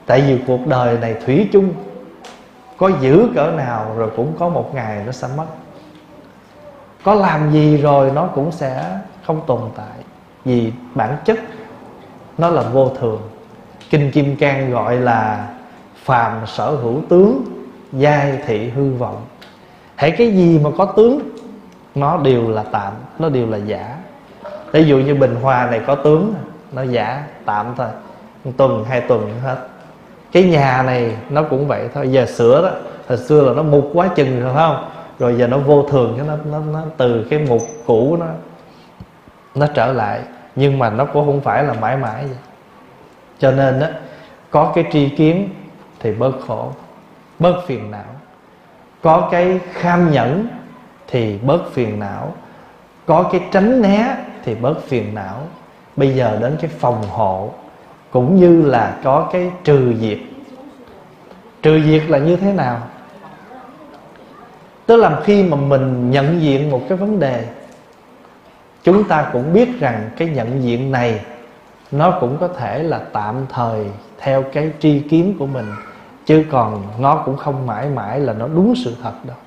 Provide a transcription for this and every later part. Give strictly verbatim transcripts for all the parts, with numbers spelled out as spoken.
Tại vì cuộc đời này thủy chung, có giữ cỡ nào rồi cũng có một ngày nó sẽ mất. Có làm gì rồi nó cũng sẽ không tồn tại, vì bản chất nó là vô thường. Kinh Kim Cang gọi là phàm sở hữu tướng, giai thị hư vọng. Hễ cái gì mà có tướng, nó đều là tạm, nó đều là giả. Ví dụ như bình hoa này có tướng, nó giả, tạm thôi, một tuần, hai tuần hết. Cái nhà này nó cũng vậy thôi. Giờ sửa đó, hồi xưa là nó mục quá chừng rồi phải không? Rồi giờ nó vô thường, nó, nó, nó từ cái mục cũ nó nó trở lại. Nhưng mà nó cũng không phải là mãi mãi vậy. Cho nên á, có cái tri kiến thì bớt khổ, bớt phiền não. Có cái kham nhẫn thì bớt phiền não. Có cái tránh né thì bớt phiền não. Bây giờ đến cái phòng hộ, cũng như là có cái trừ diệt. Trừ diệt là như thế nào? Tức là khi mà mình nhận diện một cái vấn đề, chúng ta cũng biết rằng cái nhận diện này nó cũng có thể là tạm thời theo cái tri kiến của mình, chứ còn nó cũng không mãi mãi là nó đúng sự thật đâu.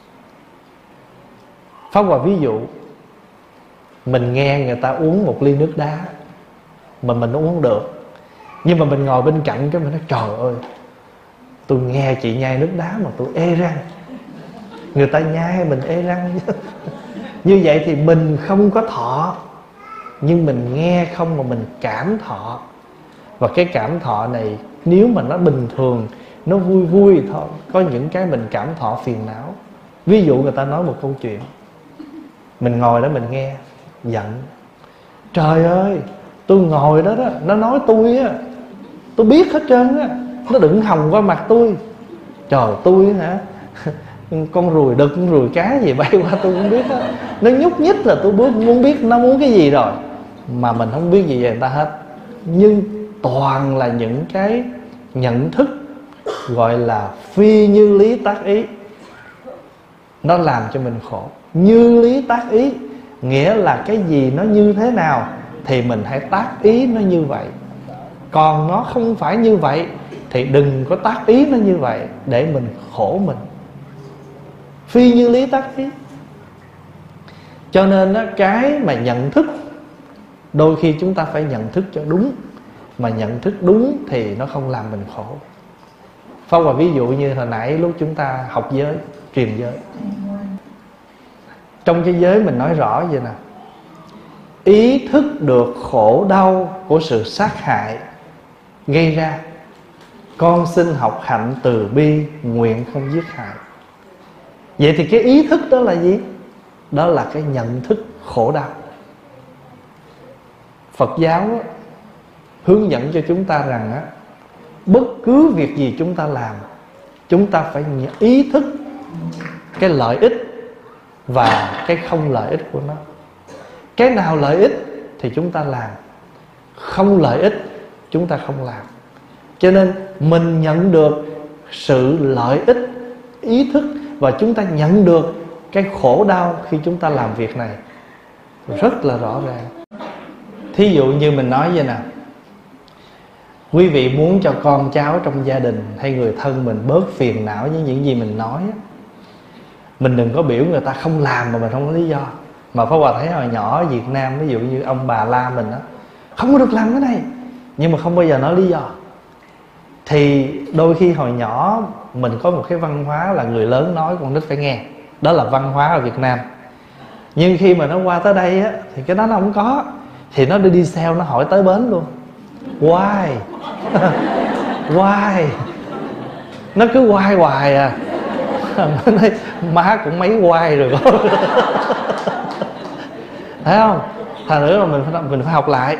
Pháp Hòa ví dụ, mình nghe người ta uống một ly nước đá mà mình uống được, nhưng mà mình ngồi bên cạnh cái mình nói trời ơi, tôi nghe chị nhai nước đá mà tôi ê răng. Người ta nhai mình ê răng. Như vậy thì mình không có thọ, nhưng mình nghe không mà mình cảm thọ. Và cái cảm thọ này nếu mà nó bình thường, nó vui vui thôi. Có những cái mình cảm thọ phiền não. Ví dụ người ta nói một câu chuyện, mình ngồi đó mình nghe, giận. Trời ơi, tôi ngồi đó đó, nó nói tôi á, tôi biết hết trơn á, nó đừng hòng qua mặt tôi. Trời, tôi hả, con ruồi đực, con ruồi cá gì bay qua tôi cũng biết á. Nó nhúc nhích là tôi muốn biết nó muốn cái gì rồi. Mà mình không biết gì về người ta hết. Nhưng toàn là những cái nhận thức gọi là phi như lý tác ý, nó làm cho mình khổ. Như lý tác ý nghĩa là cái gì nó như thế nào thì mình hãy tác ý nó như vậy. Còn nó không phải như vậy thì đừng có tác ý nó như vậy, để mình khổ mình. Phi như lý tác ý. Cho nên đó, cái mà nhận thức, đôi khi chúng ta phải nhận thức cho đúng. Mà nhận thức đúng thì nó không làm mình khổ. Pháp Hòa ví dụ như hồi nãy lúc chúng ta học giới, truyền giới. Trong cái giới mình nói rõ vậy nè: ý thức được khổ đau của sự sát hại gây ra, con xin học hạnh từ bi, nguyện không giết hại. Vậy thì cái ý thức đó là gì? Đó là cái nhận thức khổ đau. Phật giáo á, hướng dẫn cho chúng ta rằng á, bất cứ việc gì chúng ta làm, chúng ta phải ý thức cái lợi ích và cái không lợi ích của nó. Cái nào lợi ích thì chúng ta làm, không lợi ích chúng ta không làm. Cho nên mình nhận được sự lợi ích, ý thức, và chúng ta nhận được cái khổ đau khi chúng ta làm việc này rất là rõ ràng. Thí dụ như mình nói vậy nè: quý vị muốn cho con cháu trong gia đình hay người thân mình bớt phiền não với những gì mình nói, mình đừng có biểu người ta không làm mà mình không có lý do. Mà Pháp Hòa thấy hồi nhỏ ở Việt Nam, ví dụ như ông bà la mình đó, không có được làm cái này, nhưng mà không bao giờ nói lý do. Thì đôi khi hồi nhỏ mình có một cái văn hóa là người lớn nói con nít phải nghe. Đó là văn hóa ở Việt Nam. Nhưng khi mà nó qua tới đây á, thì cái đó nó không có. Thì nó đi đi theo, nó hỏi tới bến luôn: why? Why? Nó cứ why hoài à. Nó nói má cũng mấy why rồi con. Thấy không? Thành nữa là mình phải, mình phải học lại.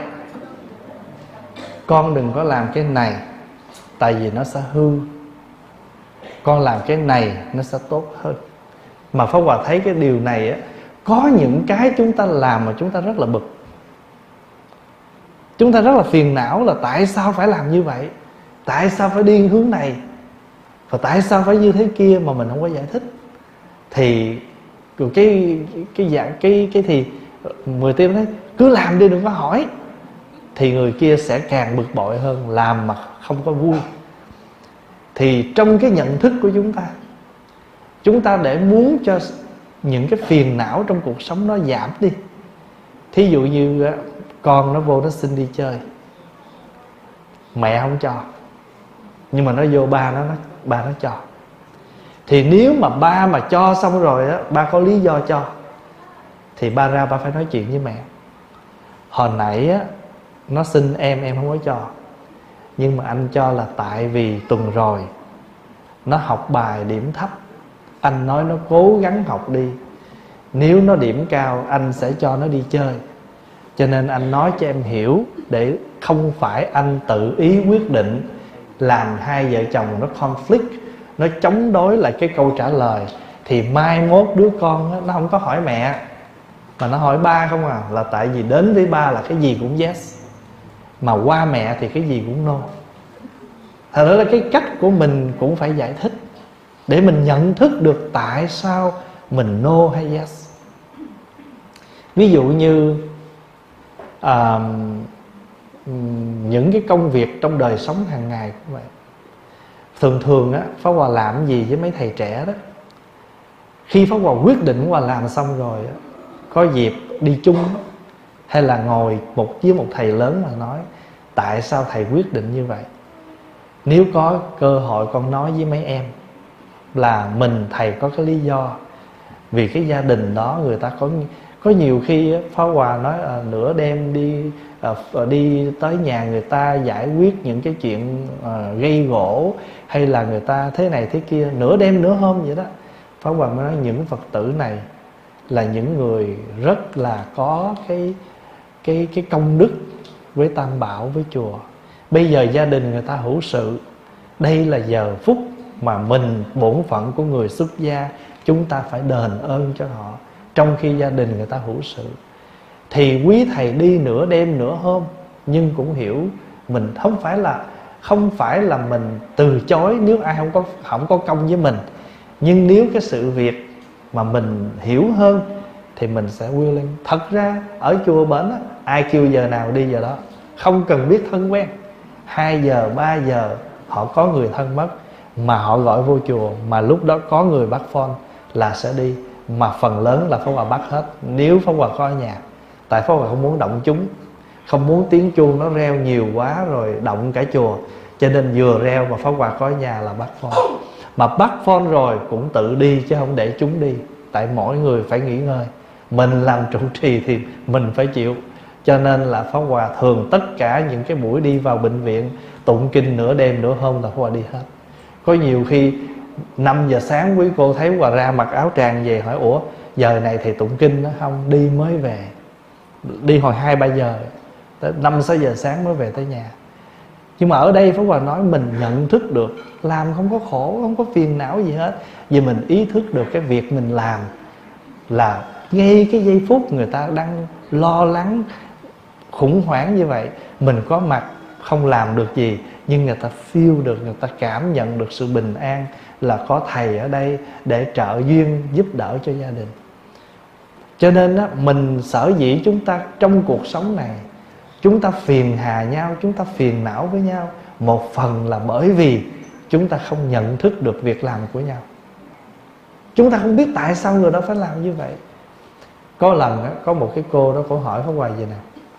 Con đừng có làm cái này, tại vì nó sẽ hư. Con làm cái này nó sẽ tốt hơn. Mà Pháp Hòa thấy cái điều này á, có những cái chúng ta làm mà chúng ta rất là bực, chúng ta rất là phiền não là tại sao phải làm như vậy, tại sao phải đi hướng này, và tại sao phải như thế kia mà mình không có giải thích. Thì cái cái dạng cái cái thì người tiên nói cứ làm đi, đừng có hỏi. Thì người kia sẽ càng bực bội hơn, làm mà không có vui, Thì trong cái nhận thức của chúng ta, chúng ta để muốn cho những cái phiền não trong cuộc sống nó giảm đi. Thí dụ như con nó vô nó xin đi chơi, mẹ không cho, nhưng mà nó vô ba nó, nó ba nó cho. Thì nếu mà ba mà cho xong rồi á, ba có lý do cho, thì ba ra ba phải nói chuyện với mẹ. Hồi nãy á, nó xin em, em không có cho, nhưng mà anh cho là tại vì tuần rồi nó học bài điểm thấp, anh nói nó cố gắng học đi, nếu nó điểm cao anh sẽ cho nó đi chơi. Cho nên anh nói cho em hiểu, để không phải anh tự ý quyết định, làm hai vợ chồng nó conflict, nó chống đối lại cái câu trả lời. Thì mai mốt đứa con đó, nó không có hỏi mẹ mà nó hỏi ba không à. Là tại vì đến với ba là cái gì cũng yes, mà qua mẹ thì cái gì cũng no. Thật ra là cái cách của mình cũng phải giải thích, để mình nhận thức được tại sao mình no hay yes. Ví dụ như à, những cái công việc trong đời sống hàng ngày cũng vậy. Thường thường á, Pháp Hòa làm gì với mấy thầy trẻ đó, khi Pháp Hòa quyết định Hòa làm xong rồi á, có dịp đi chung hay là ngồi một với một thầy lớn mà nói tại sao thầy quyết định như vậy. Nếu có cơ hội con nói với mấy em là mình thầy có cái lý do, vì cái gia đình đó người ta có có nhiều khi Pháp Hòa nói à, nửa đêm đi à, đi tới nhà người ta giải quyết những cái chuyện à, gây gỗ, hay là người ta thế này thế kia, nửa đêm nửa hôm vậy đó. Pháp Hòa mới nói những Phật tử này là những người rất là có cái cái cái công đức với Tam Bảo, với chùa. Bây giờ gia đình người ta hữu sự, đây là giờ phút mà mình bổn phận của người xuất gia, chúng ta phải đền ơn cho họ, trong khi gia đình người ta hữu sự. Thì quý thầy đi nửa đêm nửa hôm, nhưng cũng hiểu mình không phải là không phải là mình từ chối nếu ai không có không có công với mình. Nhưng nếu cái sự việc mà mình hiểu hơn thì mình sẽ willing. Thật ra ở chùa bển á, ai kêu giờ nào đi giờ đó, không cần biết thân quen. Hai giờ, ba giờ họ có người thân mất mà họ gọi vô chùa, mà lúc đó có người bắt phone là sẽ đi. Mà phần lớn là Pháp Hòa bắt hết, nếu Pháp Hòa có ở nhà. Tại Pháp Hòa không muốn động chúng, không muốn tiếng chuông nó reo nhiều quá rồi động cả chùa. Cho nên vừa reo mà Pháp Hòa có ở nhà là bắt phone. Mà bắt phone rồi cũng tự đi chứ không để chúng đi. Tại mỗi người phải nghỉ ngơi, mình làm trụ trì thì mình phải chịu. Cho nên là Pháp Hòa thường tất cả những cái buổi đi vào bệnh viện tụng kinh nửa đêm nửa hôm là Pháp Hòa đi hết. Có nhiều khi năm giờ sáng quý cô thấy Hòa ra mặc áo tràng về, hỏi ủa giờ này thì tụng kinh đó không? Đi mới về, đi hồi hai ba giờ, tới năm sáu giờ sáng mới về tới nhà. Nhưng mà ở đây Pháp Hòa nói mình nhận thức được làm không có khổ, không có phiền não gì hết. Vì mình ý thức được cái việc mình làm là ngay cái giây phút người ta đang lo lắng khủng hoảng như vậy, mình có mặt không làm được gì, nhưng người ta feel được, người ta cảm nhận được sự bình an, là có thầy ở đây để trợ duyên giúp đỡ cho gia đình. Cho nên á, mình sở dĩ chúng ta trong cuộc sống này chúng ta phiền hà nhau, chúng ta phiền não với nhau, một phần là bởi vì chúng ta không nhận thức được việc làm của nhau. Chúng ta không biết tại sao người đó phải làm như vậy. Có lần á, có một cái cô đó, cô hỏi Pháp Hòa vậy nè: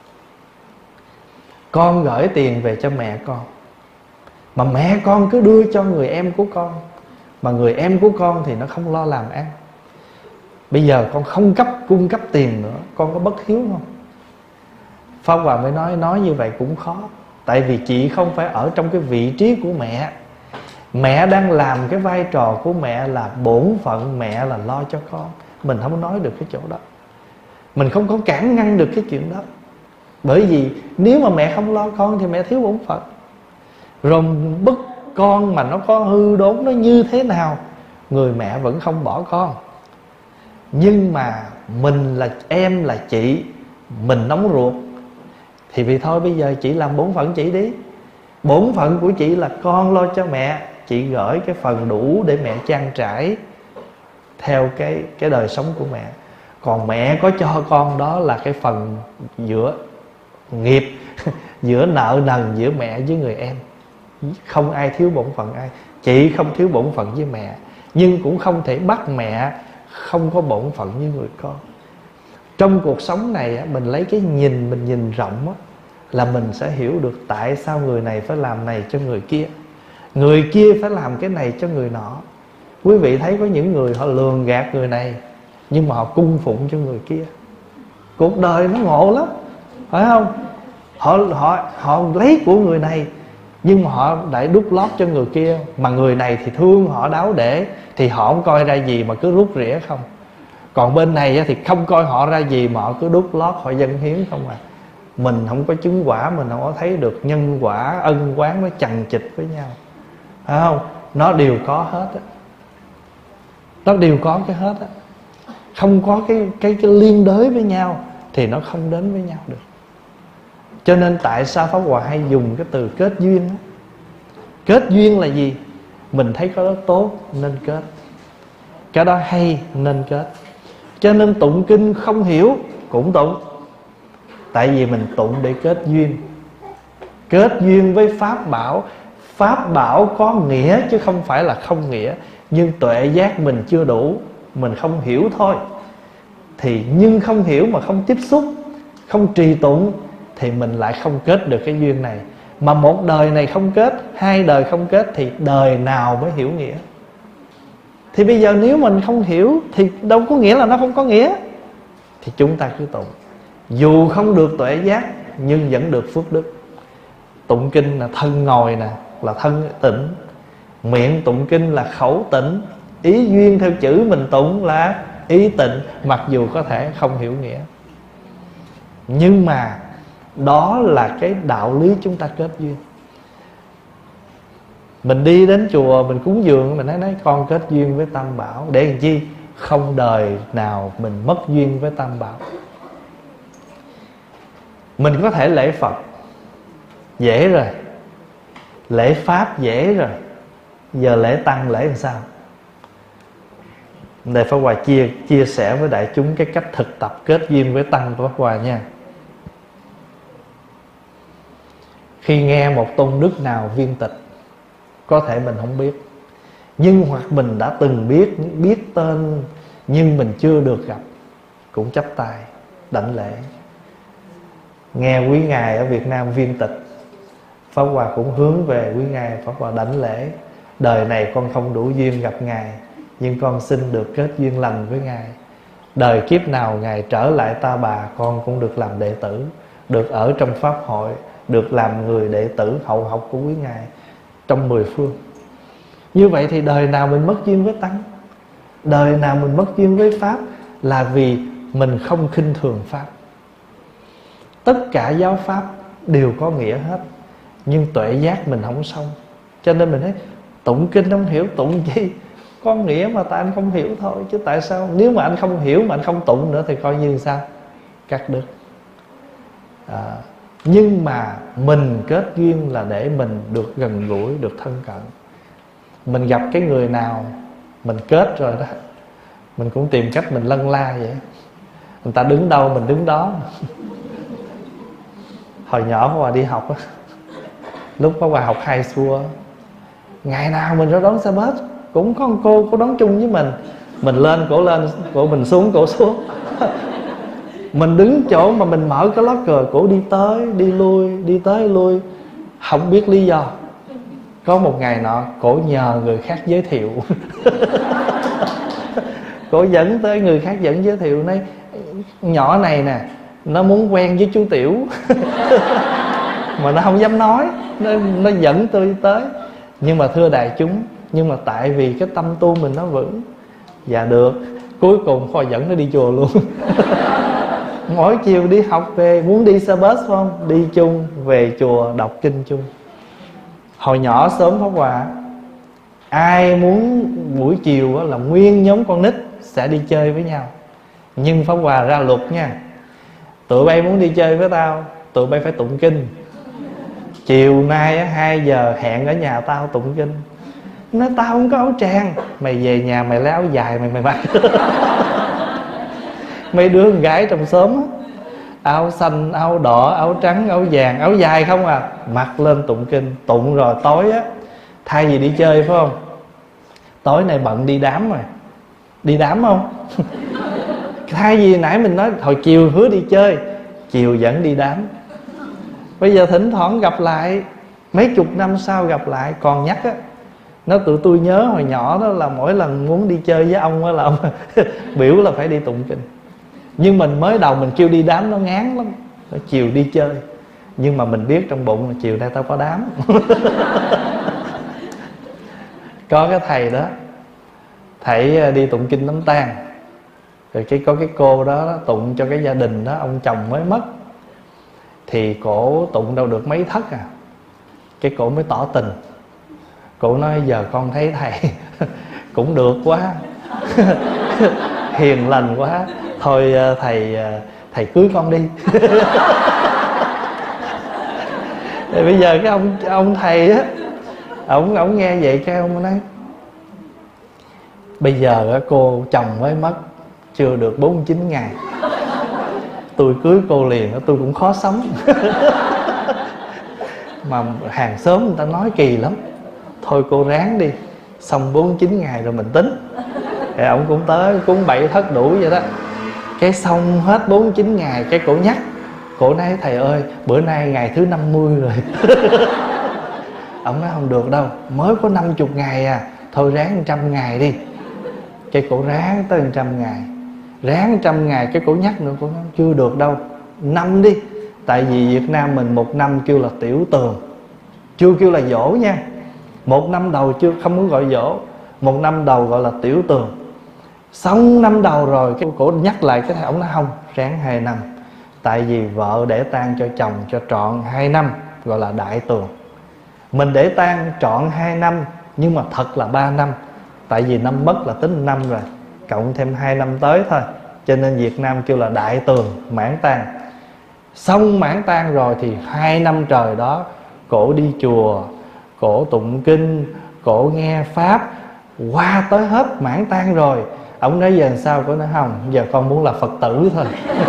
con gửi tiền về cho mẹ con, mà mẹ con cứ đưa cho người em của con, mà người em của con thì nó không lo làm ăn. Bây giờ con không cấp cung cấp tiền nữa, con có bất hiếu không? Pháp Hòa mới nói nói như vậy cũng khó. Tại vì chị không phải ở trong cái vị trí của mẹ. Mẹ đang làm cái vai trò của mẹ là bổn phận mẹ là lo cho con. Mình không nói được cái chỗ đó, mình không có cản ngăn được cái chuyện đó. Bởi vì nếu mà mẹ không lo con thì mẹ thiếu bổn phận. Rồi bất con mà nó có hư đốn nó như thế nào, người mẹ vẫn không bỏ con. Nhưng mà mình là em là chị, mình nóng ruột thì vì thôi bây giờ chị làm bổn phận chị đi. Bổn phận của chị là con lo cho mẹ, chị gửi cái phần đủ để mẹ trang trải theo cái, cái đời sống của mẹ. Còn mẹ có cho con đó là cái phần giữa nghiệp giữa nợ nần giữa mẹ với người em. không ai thiếu bổn phận ai. Chị không thiếu bổn phận với mẹ, nhưng cũng không thể bắt mẹ không có bổn phận với người con. Trong cuộc sống này mình lấy cái nhìn, mình nhìn rộng là mình sẽ hiểu được tại sao người này phải làm này cho người kia, người kia phải làm cái này cho người nọ. Quý vị thấy có những người họ lường gạt người này, nhưng mà họ cung phụng cho người kia. Cuộc đời nó ngộ lắm, phải không? Họ, họ, họ lấy của người này, nhưng mà họ lại đút lót cho người kia. Mà người này thì thương họ đáo để, thì họ không coi ra gì mà cứ rút rỉa không. Còn bên này thì không coi họ ra gì mà họ cứ đút lót, họ dâng hiến không à. Mình không có chứng quả, mình không có thấy được nhân quả ân oán nó chằng chịt với nhau, phải không? Nó đều có hết á, nó đều có cái hết á. Không có cái, cái, cái liên đới với nhau thì nó không đến với nhau được. Cho nên tại sao Pháp Hòa hay dùng cái từ kết duyên đó? Kết duyên là gì? Mình thấy cái đó tốt nên kết, cái đó hay nên kết. Cho nên tụng kinh không hiểu cũng tụng, tại vì mình tụng để kết duyên. Kết duyên với Pháp bảo. Pháp bảo có nghĩa chứ không phải là không nghĩa. Nhưng tuệ giác mình chưa đủ, mình không hiểu thôi. Thì nhưng không hiểu mà không tiếp xúc, không trì tụng, thì mình lại không kết được cái duyên này. Mà một đời này không kết, hai đời không kết, thì đời nào mới hiểu nghĩa? Thì bây giờ nếu mình không hiểu thì đâu có nghĩa là nó không có nghĩa. Thì chúng ta cứ tụng, dù không được tuệ giác nhưng vẫn được phước đức. Tụng kinh là thân ngồi nè, là thân tịnh. Miệng tụng kinh là khẩu tịnh. Ý duyên theo chữ mình tụng là ý tịnh, mặc dù có thể không hiểu nghĩa. Nhưng mà đó là cái đạo lý chúng ta kết duyên. Mình đi đến chùa, mình cúng dường, mình nói, nói con kết duyên với Tam Bảo. Để làm chi? Không đời nào mình mất duyên với Tam Bảo. Mình có thể lễ Phật dễ rồi, lễ Pháp dễ rồi, giờ lễ Tăng lễ làm sao? Để Pháp Hòa chia, chia sẻ với đại chúng cái cách thực tập kết duyên với Tăng của Pháp Hòa nha. Khi nghe một tôn đức nào viên tịch, có thể mình không biết, nhưng hoặc mình đã từng biết, biết tên nhưng mình chưa được gặp, cũng chắp tay đảnh lễ. Nghe quý ngài ở Việt Nam viên tịch, Pháp Hòa cũng hướng về quý ngài, Pháp Hòa đảnh lễ. Đời này con không đủ duyên gặp ngài, nhưng con xin được kết duyên lành với ngài. Đời kiếp nào ngài trở lại Ta Bà, con cũng được làm đệ tử, được ở trong pháp hội, được làm người đệ tử hậu học của quý ngài trong mười phương. Như vậy thì đời nào mình mất duyên với Tăng, đời nào mình mất duyên với Pháp, là vì mình không khinh thường Pháp. Tất cả giáo Pháp đều có nghĩa hết, nhưng tuệ giác mình không xong. Cho nên mình thấy tụng kinh không hiểu, tụng chi? Có nghĩa mà tại anh không hiểu thôi, chứ tại sao? Nếu mà anh không hiểu mà anh không tụng nữa thì coi như sao? Cắt đứt. à, Nhưng mà mình kết duyên là để mình được gần gũi, được thân cận. Mình gặp cái người nào mình kết rồi đó, mình cũng tìm cách mình lân la vậy. Người ta đứng đâu mình đứng đó. Hồi nhỏ Pháp Hòa đi học á, lúc Pháp Hòa học high school, ngày nào mình ra đón xe bus, cũng có một cô cô đón chung với mình. Mình lên cổ lên, cổ mình xuống cổ xuống. Mình đứng chỗ mà mình mở cái locker, cổ đi tới đi lui, đi tới lui, không biết lý do. Có một ngày nọ, cổ nhờ người khác giới thiệu. Cổ dẫn tới người khác dẫn giới thiệu, nói nhỏ này nè, nó muốn quen với chú Tiểu. Mà nó không dám nói, nó, nó dẫn tôi tới. Nhưng mà thưa đại chúng, nhưng mà tại vì cái tâm tu mình nó vững, dạ được. Cuối cùng Khoa dẫn nó đi chùa luôn. Mỗi chiều đi học về, muốn đi xe bus không? Đi chung, về chùa đọc kinh chung. Hồi nhỏ sớm Pháp Hòa, ai muốn buổi chiều là nguyên nhóm con nít sẽ đi chơi với nhau. Nhưng Pháp Hòa ra luật nha, tụi bay muốn đi chơi với tao, tụi bay phải tụng kinh. Chiều nay hai giờ hẹn ở nhà tao tụng kinh. Nói tao không có áo tràng, mày về nhà mày lấy áo dài mày mày mặc. Mấy đứa con gái trong xóm á, áo xanh, áo đỏ, áo trắng, áo vàng, áo dài không à, mặc lên tụng kinh. Tụng rồi tối á, thay vì đi chơi phải không, tối nay bận đi đám rồi. Đi đám không? Thay vì nãy mình nói hồi chiều hứa đi chơi, chiều vẫn đi đám. Bây giờ thỉnh thoảng gặp lại, mấy chục năm sau gặp lại còn nhắc á. Nó tụi tôi nhớ hồi nhỏ đó là mỗi lần muốn đi chơi với ông á là ông biểu là phải đi tụng kinh. Nhưng mình mới đầu mình kêu đi đám nó ngán lắm, chiều đi chơi. Nhưng mà mình biết trong bụng là chiều nay tao có đám. Có cái thầy đó, thầy đi tụng kinh đám tang. Rồi cái có cái cô đó, đó tụng cho cái gia đình đó, ông chồng mới mất. Thì cổ tụng đâu được mấy thất à, cái cổ mới tỏ tình. Cổ nói giờ con thấy thầy cũng được quá, hiền lành quá, thôi thầy thầy cưới con đi. Thì bây giờ cái ông ông thầy á, ông ông nghe vậy cái ông nói bây giờ cô chồng mới mất chưa được bốn mươi chín ngày, tôi cưới cô liền tôi cũng khó sống. Mà hàng xóm người ta nói kỳ lắm, thôi cô ráng đi, xong bốn mươi chín ngày rồi mình tính. Thì ông cũng tới cúng bảy thất đủ vậy đó. Cái xong hết bốn mươi chín ngày, cái cổ nhắc, cổ nói thầy ơi bữa nay ngày thứ năm mươi rồi. Ông nói không được đâu, mới có năm mươi ngày à, thôi ráng một trăm ngày đi. Cái cổ ráng tới một trăm ngày, ráng một trăm ngày, cái cổ nhắc nữa, cổ nói chưa được đâu, năm đi. Tại vì Việt Nam mình một năm kêu là tiểu tường, chưa kêu là dỗ nha. Một năm đầu chưa, không muốn gọi dỗ, một năm đầu gọi là tiểu tường. Xong năm đầu rồi cái cổ nhắc lại, cái ông nói không, ráng hai năm. Tại vì vợ để tang cho chồng cho trọn hai năm gọi là đại tường. Mình để tang trọn hai năm nhưng mà thật là ba năm. Tại vì năm mất là tính năm rồi, cộng thêm hai năm tới thôi. Cho nên Việt Nam kêu là đại tường mãn tang. Xong mãn tang rồi thì hai năm trời đó cổ đi chùa, cổ tụng kinh, cổ nghe pháp. Qua tới hết mãn tang rồi, ông nói giờ làm sao? Cổ nói không, giờ con muốn là Phật tử thôi.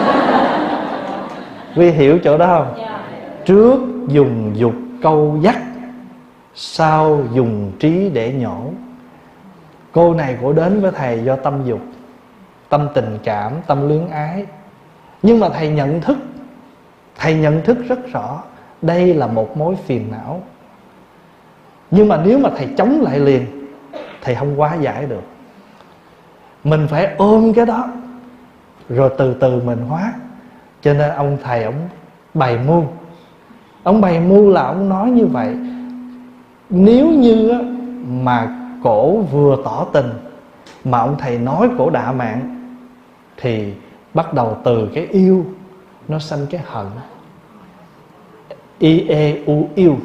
Quý hiểu chỗ đó không? Trước dùng dục câu dắt, sau dùng trí để nhổ. Cô này cổ đến với thầy do tâm dục, tâm tình cảm, tâm luyến ái. Nhưng mà thầy nhận thức, thầy nhận thức rất rõ đây là một mối phiền não. Nhưng mà nếu mà thầy chống lại liền, thầy không hóa giải được. Mình phải ôm cái đó, rồi từ từ mình hóa. Cho nên ông thầy ông bày mưu. Ông bày mưu là ông nói như vậy. Nếu như mà cổ vừa tỏ tình mà ông thầy nói cổ đạ mạng, thì bắt đầu từ cái yêu nó sanh cái hận. I e u yêu,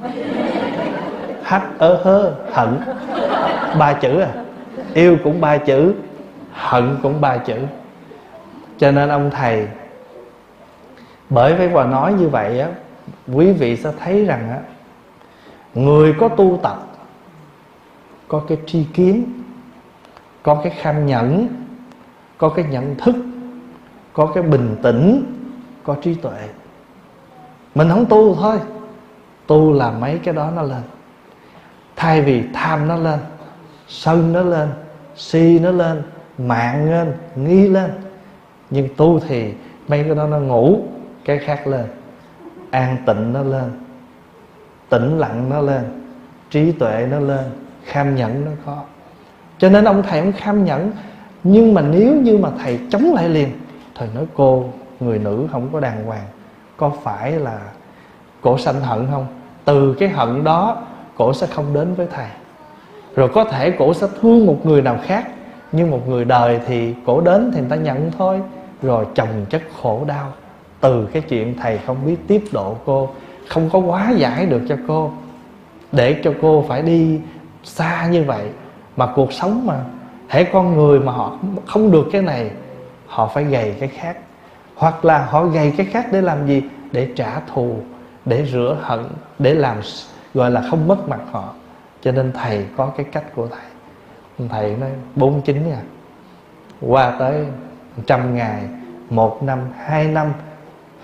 h ơ hơ hận, ba chữ à. Yêu cũng ba chữ, hận cũng ba chữ. Cho nên ông thầy, bởi với Hòa nói như vậy á, quý vị sẽ thấy rằng á, người có tu tập có cái tri kiến, có cái kham nhẫn, có cái nhận thức, có cái bình tĩnh, có trí tuệ. Mình không tu thôi, tu là mấy cái đó nó lên. Thay vì tham nó lên, sân nó lên, si nó lên, mạng lên, nghi lên. Nhưng tu thì mấy cái đó nó ngủ, cái khác lên. An tịnh nó lên, tĩnh lặng nó lên, trí tuệ nó lên, kham nhẫn nó có. Cho nên ông thầy ông kham nhẫn. Nhưng mà nếu như mà thầy chống lại liền, thầy nói cô, người nữ không có đàng hoàng, có phải là cổ sanh hận không? Từ cái hận đó cổ sẽ không đến với thầy. Rồi có thể cổ sẽ thương một người nào khác, nhưng một người đời thì cổ đến thì người ta nhận thôi. Rồi chồng chất khổ đau từ cái chuyện thầy không biết tiếp độ cô, không có hóa giải được cho cô, để cho cô phải đi xa như vậy. Mà cuộc sống mà, hễ con người mà họ không được cái này, họ phải gầy cái khác. Hoặc là họ gầy cái khác để làm gì? Để trả thù, để rửa hận, để làm gọi là không mất mặt họ. Cho nên thầy có cái cách của thầy. Thầy nói bốn mươi chín à, qua tới trăm ngày, một năm, hai năm,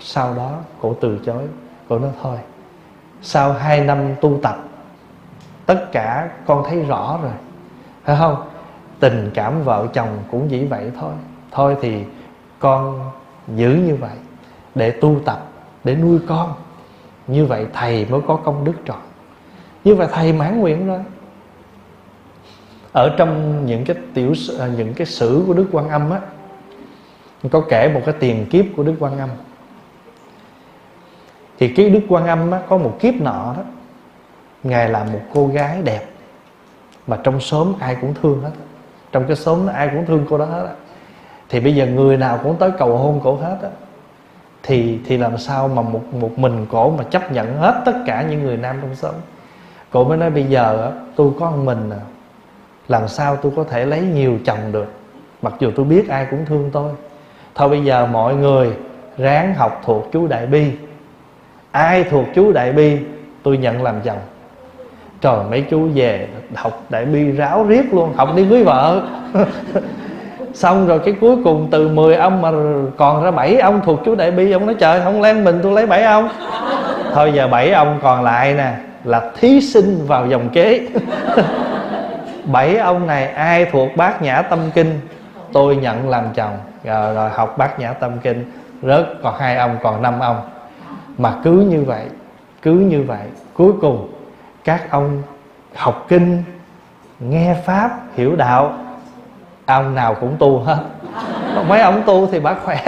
sau đó cổ từ chối. Cổ nói thôi, sau hai năm tu tập, tất cả con thấy rõ rồi, phải không? Tình cảm vợ chồng cũng chỉ vậy thôi. Thôi thì con giữ như vậy để tu tập, để nuôi con. Như vậy thầy mới có công đức trọn. Như vậy thầy mãn nguyện rồi. Ở trong những cái tiểu những cái sử của Đức Quan Âm á, có kể một cái tiền kiếp của Đức Quan Âm. Thì cái Đức Quan Âm á, có một kiếp nọ đó, Ngài là một cô gái đẹp mà trong xóm ai cũng thương hết. Trong cái xóm ai cũng thương cô đó hết á. Thì bây giờ người nào cũng tới cầu hôn cổ hết á. Thì thì làm sao mà một một mình cổ mà chấp nhận hết tất cả những người nam trong xóm. Cổ mới nói bây giờ á, tôi có một mình à, làm sao tôi có thể lấy nhiều chồng được, mặc dù tôi biết ai cũng thương tôi. Thôi bây giờ mọi người ráng học thuộc chú Đại Bi. Ai thuộc chú Đại Bi tôi nhận làm chồng. Trời, mấy chú về học Đại Bi ráo riết luôn, học đi cưới vợ. Xong rồi cái cuối cùng từ mười ông mà còn ra bảy ông thuộc chú Đại Bi. Ông nói trời, không lẽ mình tôi lấy bảy ông. Thôi giờ bảy ông còn lại nè là thí sinh vào vòng kế. Bảy ông này ai thuộc Bát Nhã Tâm Kinh tôi nhận làm chồng. Rồi, rồi học Bát Nhã Tâm Kinh rớt còn hai ông, còn năm ông. Mà cứ như vậy, cứ như vậy, cuối cùng các ông học kinh, nghe pháp, hiểu đạo, ông nào cũng tu hết. Mấy ông tu thì bác khỏe.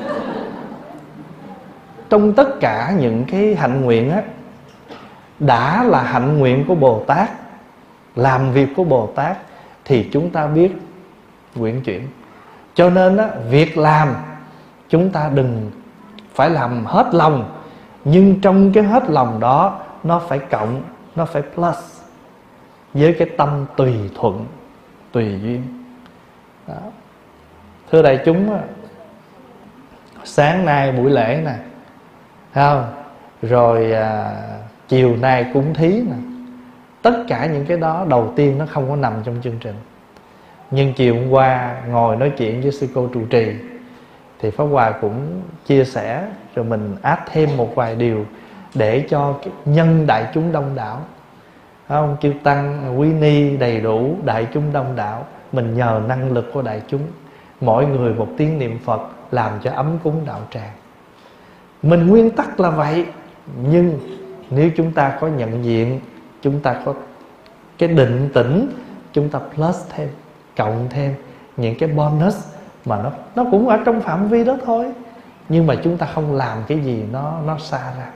Trong tất cả những cái hạnh nguyện á, đã là hạnh nguyện của Bồ Tát, làm việc của Bồ Tát, thì chúng ta biết nguyện chuyển. Cho nên á, việc làm chúng ta đừng phải làm hết lòng, nhưng trong cái hết lòng đó nó phải cộng, nó phải plus với cái tâm tùy thuận, tùy duyên đó. Thưa đại chúng, sáng nay buổi lễ nè, thấy không? Rồi à, chiều nay cúng thí nè. Tất cả những cái đó đầu tiên nó không có nằm trong chương trình. Nhưng chiều hôm qua ngồi nói chuyện với sư cô trụ trì, thì Pháp Hòa cũng chia sẻ, rồi mình add thêm một vài điều để cho nhân đại chúng đông đảo. Không? Chư Tăng, Quý Ni đầy đủ, đại chúng đông đảo. Mình nhờ năng lực của đại chúng, mỗi người một tiếng niệm Phật, làm cho ấm cúng đạo tràng. Mình nguyên tắc là vậy. Nhưng nếu chúng ta có nhận diện, chúng ta có cái định tĩnh, chúng ta plus thêm, cộng thêm những cái bonus mà nó nó cũng ở trong phạm vi đó thôi, nhưng mà chúng ta không làm cái gì nó nó xa ra.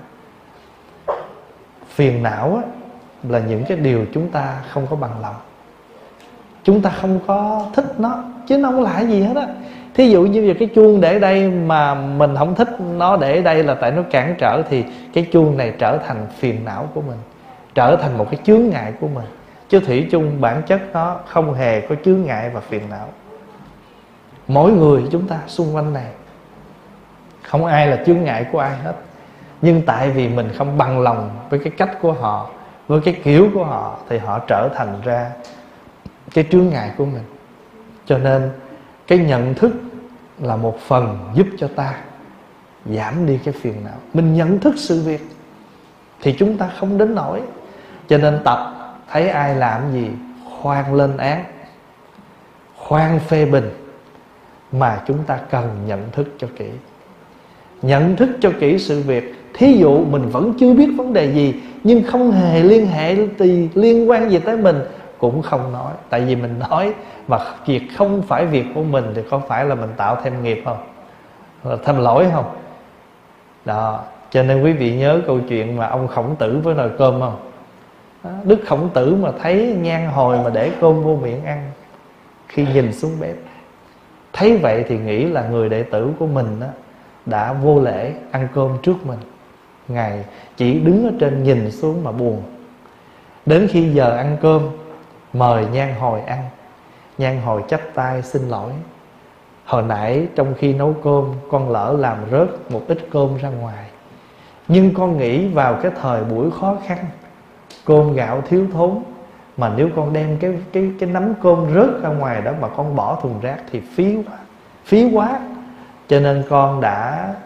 Phiền não á, là những cái điều chúng ta không có bằng lòng, chúng ta không có thích nó, chứ nó không là gì hết á. Thí dụ như cái chuông để đây mà mình không thích nó để đây là tại nó cản trở, thì cái chuông này trở thành phiền não của mình, trở thành một cái chướng ngại của mình. Chứ thủy chung bản chất nó không hề có chướng ngại và phiền não. Mỗi người chúng ta xung quanh này không ai là chướng ngại của ai hết. Nhưng tại vì mình không bằng lòng với cái cách của họ, với cái kiểu của họ, thì họ trở thành ra cái chướng ngại của mình. Cho nên cái nhận thức là một phần giúp cho ta giảm đi cái phiền não. Mình nhận thức sự việc thì chúng ta không đến nỗi. Cho nên tập thấy ai làm gì khoan lên án, khoan phê bình, mà chúng ta cần nhận thức cho kỹ. Nhận thức cho kỹ sự việc. Thí dụ mình vẫn chưa biết vấn đề gì, nhưng không hề liên hệ thì liên quan gì tới mình, cũng không nói. Tại vì mình nói mà việc không phải việc của mình thì có phải là mình tạo thêm nghiệp không? Thêm lỗi không? Đó. Cho nên quý vị nhớ câu chuyện mà ông Khổng Tử với nồi cơm không? Đức Khổng Tử mà thấy nhang hồi mà để cơm vô miệng ăn, khi nhìn xuống bếp, thấy vậy thì nghĩ là người đệ tử của mình đó đã vô lễ ăn cơm trước mình. Ngài chỉ đứng ở trên nhìn xuống mà buồn. Đến khi giờ ăn cơm, mời nhang hồi ăn, nhang hồi chắp tay xin lỗi, hồi nãy trong khi nấu cơm con lỡ làm rớt một ít cơm ra ngoài, nhưng con nghĩ vào cái thời buổi khó khăn, cơm gạo thiếu thốn, mà nếu con đem cái cái cái nắm cơm rớt ra ngoài đó mà con bỏ thùng rác thì phí quá, phí quá. Cho nên con đã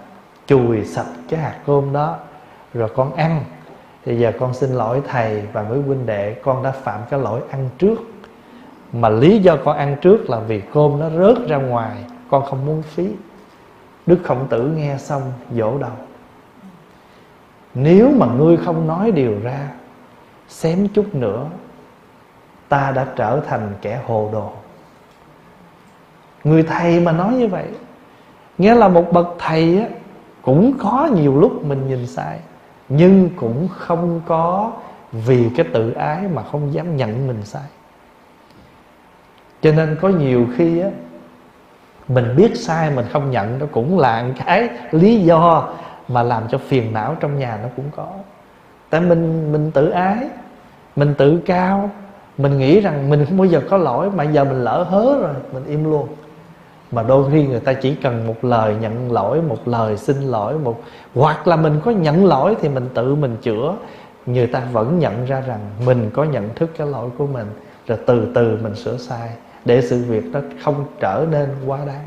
chùi sạch cái hạt cơm đó rồi con ăn. Thì giờ con xin lỗi thầy và mấy huynh đệ, con đã phạm cái lỗi ăn trước. Mà lý do con ăn trước là vì cơm nó rớt ra ngoài, con không muốn phí. Đức Khổng Tử nghe xong dỗ đầu: nếu mà ngươi không nói điều ra, xém chút nữa ta đã trở thành kẻ hồ đồ. Người thầy mà nói như vậy, nghĩa là một bậc thầy á, cũng có nhiều lúc mình nhìn sai, nhưng cũng không có vì cái tự ái mà không dám nhận mình sai. Cho nên có nhiều khi á, mình biết sai mình không nhận, nó cũng là một cái lý do mà làm cho phiền não trong nhà nó cũng có. Tại mình mình tự ái, mình tự cao, mình nghĩ rằng mình không bao giờ có lỗi, mà giờ mình lỡ hớ rồi, mình im luôn. Mà đôi khi người ta chỉ cần một lời nhận lỗi, một lời xin lỗi, một hoặc là mình có nhận lỗi thì mình tự mình chữa, người ta vẫn nhận ra rằng mình có nhận thức cái lỗi của mình, rồi từ từ mình sửa sai để sự việc nó không trở nên quá đáng.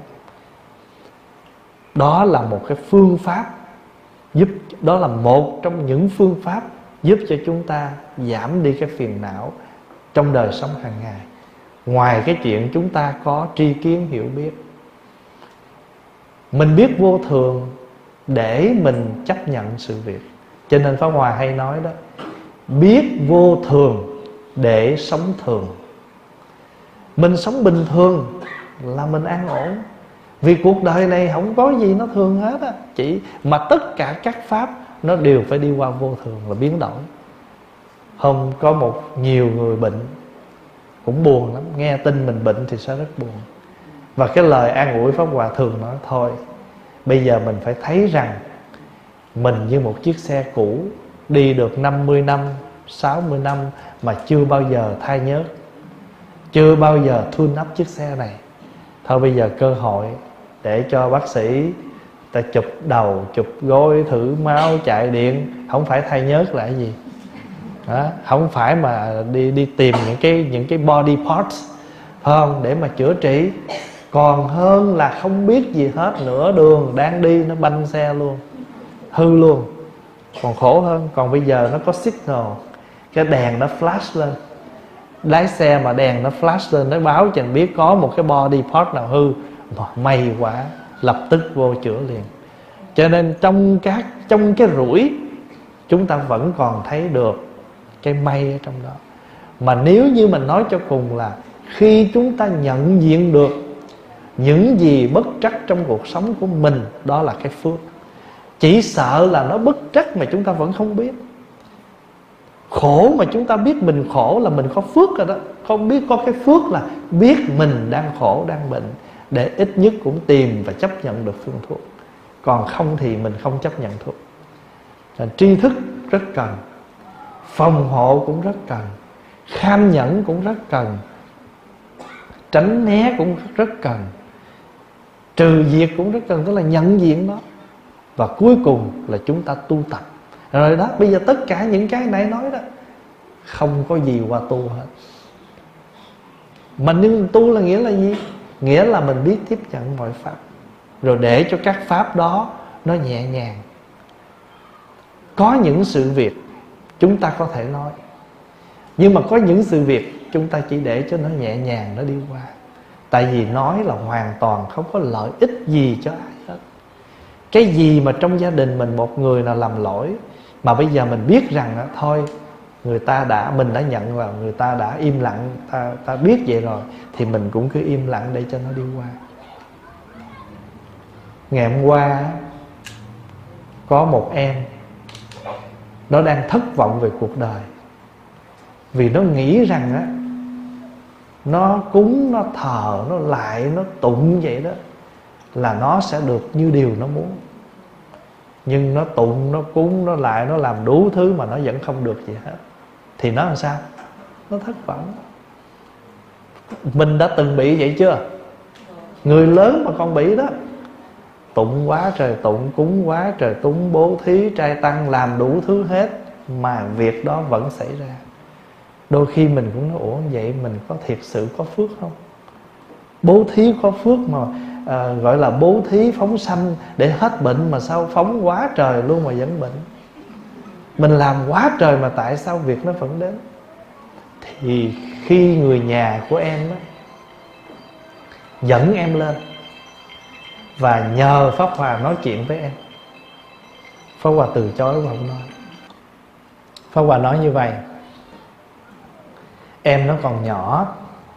Đó là một cái phương pháp giúp, đó là một trong những phương pháp giúp cho chúng ta giảm đi cái phiền não trong đời sống hàng ngày. Ngoài cái chuyện chúng ta có tri kiến hiểu biết, mình biết vô thường để mình chấp nhận sự việc. Cho nên Pháp Hòa hay nói đó: biết vô thường để sống thường. Mình sống bình thường là mình an ổn. Vì cuộc đời này không có gì nó thường hết á, chỉ mà tất cả các pháp nó đều phải đi qua vô thường, là biến đổi. Hôm có một nhiều người bệnh cũng buồn lắm, nghe tin mình bệnh thì sẽ rất buồn. Và cái lời an ủi Pháp Hòa thường nói: thôi bây giờ mình phải thấy rằng mình như một chiếc xe cũ đi được năm mươi năm, sáu mươi năm mà chưa bao giờ thay nhớt, chưa bao giờ tune up chiếc xe này. Thôi bây giờ cơ hội để cho bác sĩ ta chụp đầu, chụp gối, thử máu, chạy điện. Không phải thay nhớt là cái gì đó, không phải mà đi đi tìm những cái những cái body parts, phải không, để mà chữa trị. Còn hơn là không biết gì hết, nửa đường đang đi nó banh xe luôn, hư luôn, còn khổ hơn. Còn bây giờ nó có signal, cái đèn nó flash lên. Lái xe mà đèn nó flash lên, nó báo cho mình biết có một cái body part nào hư, may quá, lập tức vô chữa liền. Cho nên trong các trong cái rủi, chúng ta vẫn còn thấy được cái may ở trong đó. Mà nếu như mình nói cho cùng là khi chúng ta nhận diện được những gì bất trắc trong cuộc sống của mình, đó là cái phước. Chỉ sợ là nó bất trắc mà chúng ta vẫn không biết. Khổ mà chúng ta biết mình khổ là mình có phước rồi đó. Không biết có cái phước là biết mình đang khổ, đang bệnh, để ít nhất cũng tìm và chấp nhận được phương thuốc. Còn không thì mình không chấp nhận thuốc. Nên tri thức rất cần, phòng hộ cũng rất cần, kham nhẫn cũng rất cần, tránh né cũng rất cần, trừ diệt cũng rất cần, tức là nhận diện đó. Và cuối cùng là chúng ta tu tập. Rồi đó, bây giờ tất cả những cái nãy nói đó không có gì qua tu hết. Mà nhưng tu là nghĩa là gì? Nghĩa là mình biết tiếp nhận mọi pháp, rồi để cho các pháp đó nó nhẹ nhàng. Có những sự việc chúng ta có thể nói, nhưng mà có những sự việc chúng ta chỉ để cho nó nhẹ nhàng, nó đi qua. Tại vì nói là hoàn toàn không có lợi ích gì cho ai hết. Cái gì mà trong gia đình mình một người nào làm lỗi, mà bây giờ mình biết rằng đó, thôi người ta đã, mình đã nhận là người ta đã im lặng, ta, ta biết vậy rồi, thì mình cũng cứ im lặng để cho nó đi qua. Ngày hôm qua có một em, nó đang thất vọng về cuộc đời, vì nó nghĩ rằng á, nó cúng, nó thờ, nó lại, nó tụng vậy đó là nó sẽ được như điều nó muốn. Nhưng nó tụng, nó cúng, nó lại, nó làm đủ thứ mà nó vẫn không được gì hết. Thì nó làm sao? Nó thất vọng. Mình đã từng bị vậy chưa? Người lớn mà còn bị đó. Tụng quá trời tụng, cúng quá trời cúng, bố thí, trai tăng, làm đủ thứ hết, mà việc đó vẫn xảy ra. Đôi khi mình cũng nói: ủa vậy mình có thiệt sự có phước không? Bố thí có phước mà à, gọi là bố thí phóng sanh để hết bệnh, mà sao phóng quá trời luôn mà vẫn bệnh. Mình làm quá trời mà tại sao việc nó vẫn đến? Thì khi người nhà của em đó dẫn em lên và nhờ Pháp Hòa nói chuyện với em, Pháp Hòa từ chối và không nói. Pháp Hòa nói như vậy: em nó còn nhỏ,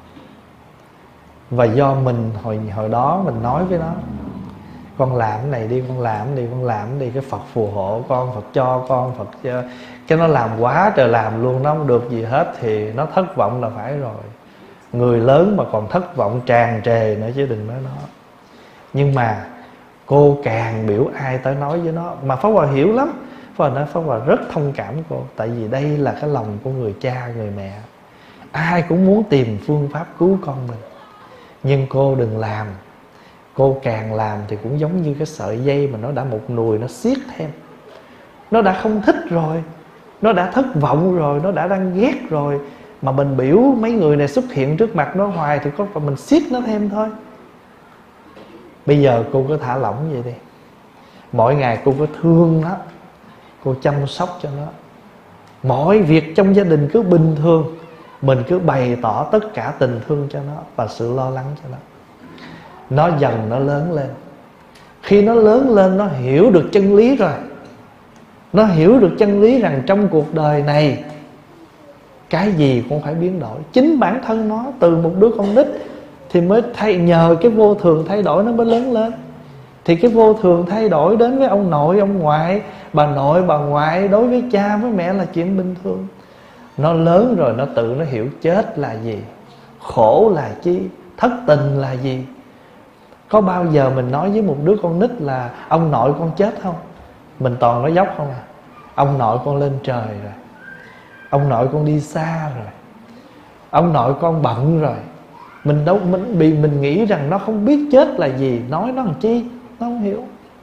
và do mình hồi hồi đó mình nói với nó, con làm cái này đi, con làm cái đi, con làm cái đi, cái Phật phù hộ con, Phật cho con, Phật cho. Cái nó làm quá trời làm luôn, nó không được gì hết thì nó thất vọng là phải rồi. Người lớn mà còn thất vọng tràn trề nữa chứ đừng nói nó. Nhưng mà cô càng biểu ai tới nói với nó, mà Pháp Hòa hiểu lắm. Pháp Hòa nói Pháp Hòa rất thông cảm cô, tại vì đây là cái lòng của người cha, người mẹ. Ai cũng muốn tìm phương pháp cứu con mình. Nhưng cô đừng làm. Cô càng làm thì cũng giống như cái sợi dây mà nó đã một nùi, nó siết thêm. Nó đã không thích rồi, nó đã thất vọng rồi, nó đã đang ghét rồi, mà mình biểu mấy người này xuất hiện trước mặt nó hoài thì có phải mình siết nó thêm thôi. Bây giờ cô cứ thả lỏng vậy đi. Mỗi ngày cô cứ thương nó, cô chăm sóc cho nó. Mọi việc trong gia đình cứ bình thường, mình cứ bày tỏ tất cả tình thương cho nó và sự lo lắng cho nó. Nó dần nó lớn lên. Khi nó lớn lên, nó hiểu được chân lý rồi. Nó hiểu được chân lý rằng trong cuộc đời này cái gì cũng phải biến đổi. Chính bản thân nó từ một đứa con nít thì mới thay, nhờ cái vô thường thay đổi nó mới lớn lên. Thì cái vô thường thay đổi đến với ông nội, ông ngoại, bà nội, bà ngoại, đối với cha, với mẹ là chuyện bình thường. Nó lớn rồi nó tự nó hiểu chết là gì, khổ là chi, thất tình là gì. Có bao giờ mình nói với một đứa con nít là ông nội con chết không? Mình toàn nói dốc không à. Ông nội con lên trời rồi, ông nội con đi xa rồi, ông nội con bận rồi. Mình đâu mình bị mình nghĩ rằng nó không biết chết là gì, nói nó làm chi, nó không hiểu.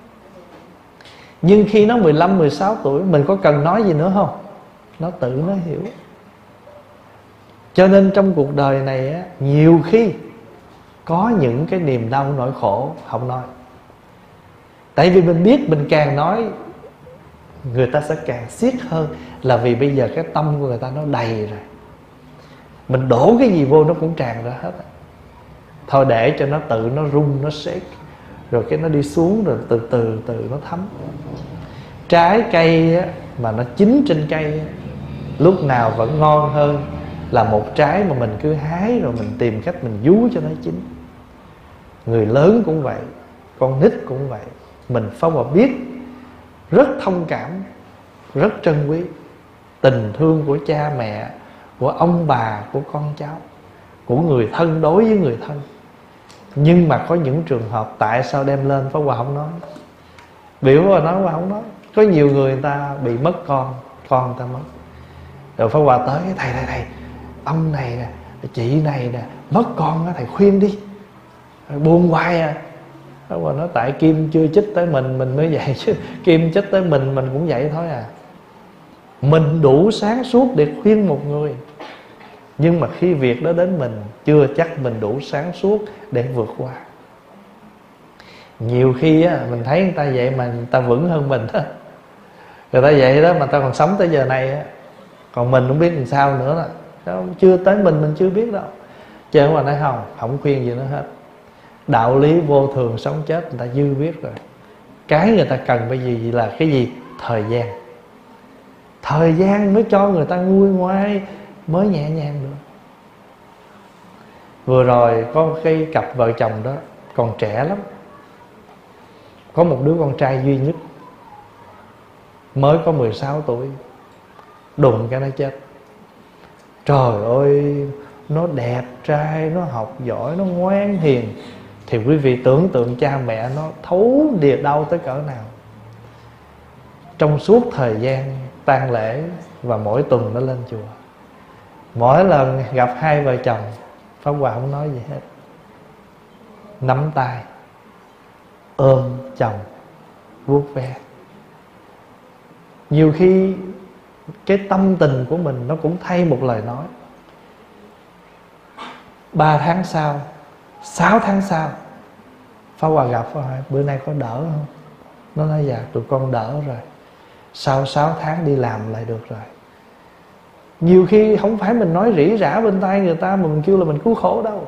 Nhưng khi nó mười lăm, mười sáu tuổi, mình có cần nói gì nữa không? Nó tự nó hiểu. Cho nên trong cuộc đời này á, nhiều khi có những cái niềm đau nỗi khổ không nói. Tại vì mình biết mình càng nói người ta sẽ càng siết hơn. Là vì bây giờ cái tâm của người ta nó đầy rồi, mình đổ cái gì vô nó cũng tràn ra hết. Thôi để cho nó tự nó rung, nó shake, rồi cái nó đi xuống, rồi từ từ từ nó thấm. Trái cây á, mà nó chín trên cây á, lúc nào vẫn ngon hơn là một trái mà mình cứ hái rồi mình tìm cách mình vú cho nó chín. Người lớn cũng vậy, con nít cũng vậy. Mình Pháp Hòa biết, rất thông cảm, rất trân quý tình thương của cha mẹ, của ông bà, của con cháu, của người thân đối với người thân. Nhưng mà có những trường hợp tại sao đem lên Pháp Hòa không nói, biểu Pháp Hòa nói Hòa không nói. Có nhiều người người ta bị mất con, con người ta mất, rồi Pháp Hòa tới: thầy thầy thầy ông này nè, chị này nè, mất con á, thầy khuyên đi. Buồn hoài à. Pháp Hòa nói tại Kim chưa chích tới mình, mình mới vậy chứ. Kim chích tới mình, mình cũng vậy thôi à. Mình đủ sáng suốt để khuyên một người, nhưng mà khi việc đó đến mình, chưa chắc mình đủ sáng suốt để vượt qua. Nhiều khi á, mình thấy người ta vậy mà người ta vững hơn mình đó. Người ta vậy đó mà người ta còn sống tới giờ này á. Còn mình không biết làm sao nữa đó. Chưa tới mình, mình chưa biết đâu. Chứ mà nói không, không khuyên gì nữa hết. Đạo lý vô thường sống chết người ta dư biết rồi. Cái người ta cần bây giờ là cái gì? Thời gian. Thời gian mới cho người ta nguôi ngoai, mới nhẹ nhàng được. Vừa rồi có cái cặp vợ chồng đó còn trẻ lắm, có một đứa con trai duy nhất, mới có mười sáu tuổi, đụng cái nó chết. Trời ơi, nó đẹp trai, nó học giỏi, nó ngoan hiền, thì quý vị tưởng tượng cha mẹ nó thấu địa đau tới cỡ nào. Trong suốt thời gian tang lễ và mỗi tuần nó lên chùa, mỗi lần gặp hai vợ chồng, Pháp Hòa không nói gì hết, nắm tay, ôm chồng, vuốt ve. Nhiều khi cái tâm tình của mình nó cũng thay một lời nói. Ba tháng sau, sáu tháng sau, Pháp Hòa gặp Pháp hỏi bữa nay có đỡ không? Nó nói dạ tụi con đỡ rồi. Sau sáu tháng đi làm lại được rồi. Nhiều khi không phải mình nói rỉ rả bên tai người ta mà mình kêu là mình cứu khổ đâu.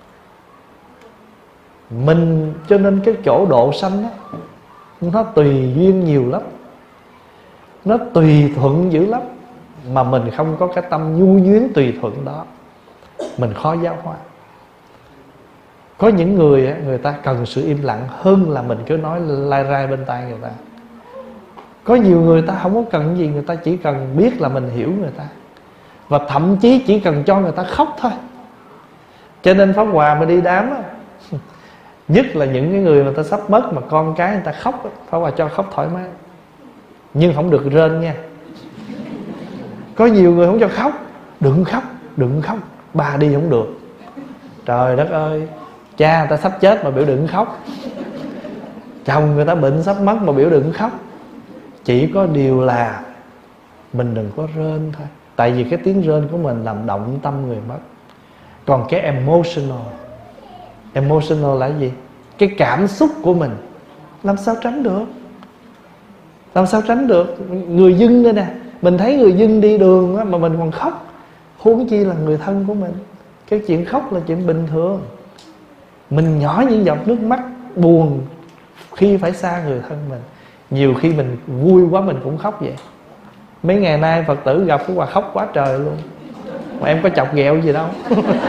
Mình cho nên cái chỗ độ sanh đó, nó tùy duyên nhiều lắm, nó tùy thuận dữ lắm. Mà mình không có cái tâm nhu nhuyến tùy thuận đó, mình khó giáo hóa. Có những người người ta cần sự im lặng hơn là mình cứ nói lai rai bên tai người ta. Có nhiều người ta không có cần gì, người ta chỉ cần biết là mình hiểu người ta, và thậm chí chỉ cần cho người ta khóc thôi. Cho nên Pháp Hòa mà đi đám á, nhất là những cái người mà ta sắp mất mà con cái người ta khóc á, Pháp Hòa cho khóc thoải mái, nhưng không được rên nha. Có nhiều người không cho khóc, đừng khóc, đừng khóc, bà đi không được. Trời đất ơi, cha người ta sắp chết mà biểu đừng khóc, chồng người ta bệnh sắp mất mà biểu đừng khóc. Chỉ có điều là mình đừng có rên thôi. Tại vì cái tiếng rên của mình làm động tâm người mất. Còn cái emotional, Emotional là gì? Cái cảm xúc của mình làm sao tránh được? Làm sao tránh được? Người dưng đây nè, mình thấy người dưng đi đường á, mà mình còn khóc, huống chi là người thân của mình. Cái chuyện khóc là chuyện bình thường. Mình nhỏ những giọt nước mắt buồn khi phải xa người thân mình. Nhiều khi mình vui quá mình cũng khóc vậy. Mấy ngày nay Phật tử gặp Pháp Hòa khóc quá trời luôn. Mà em có chọc ghẹo gì đâu.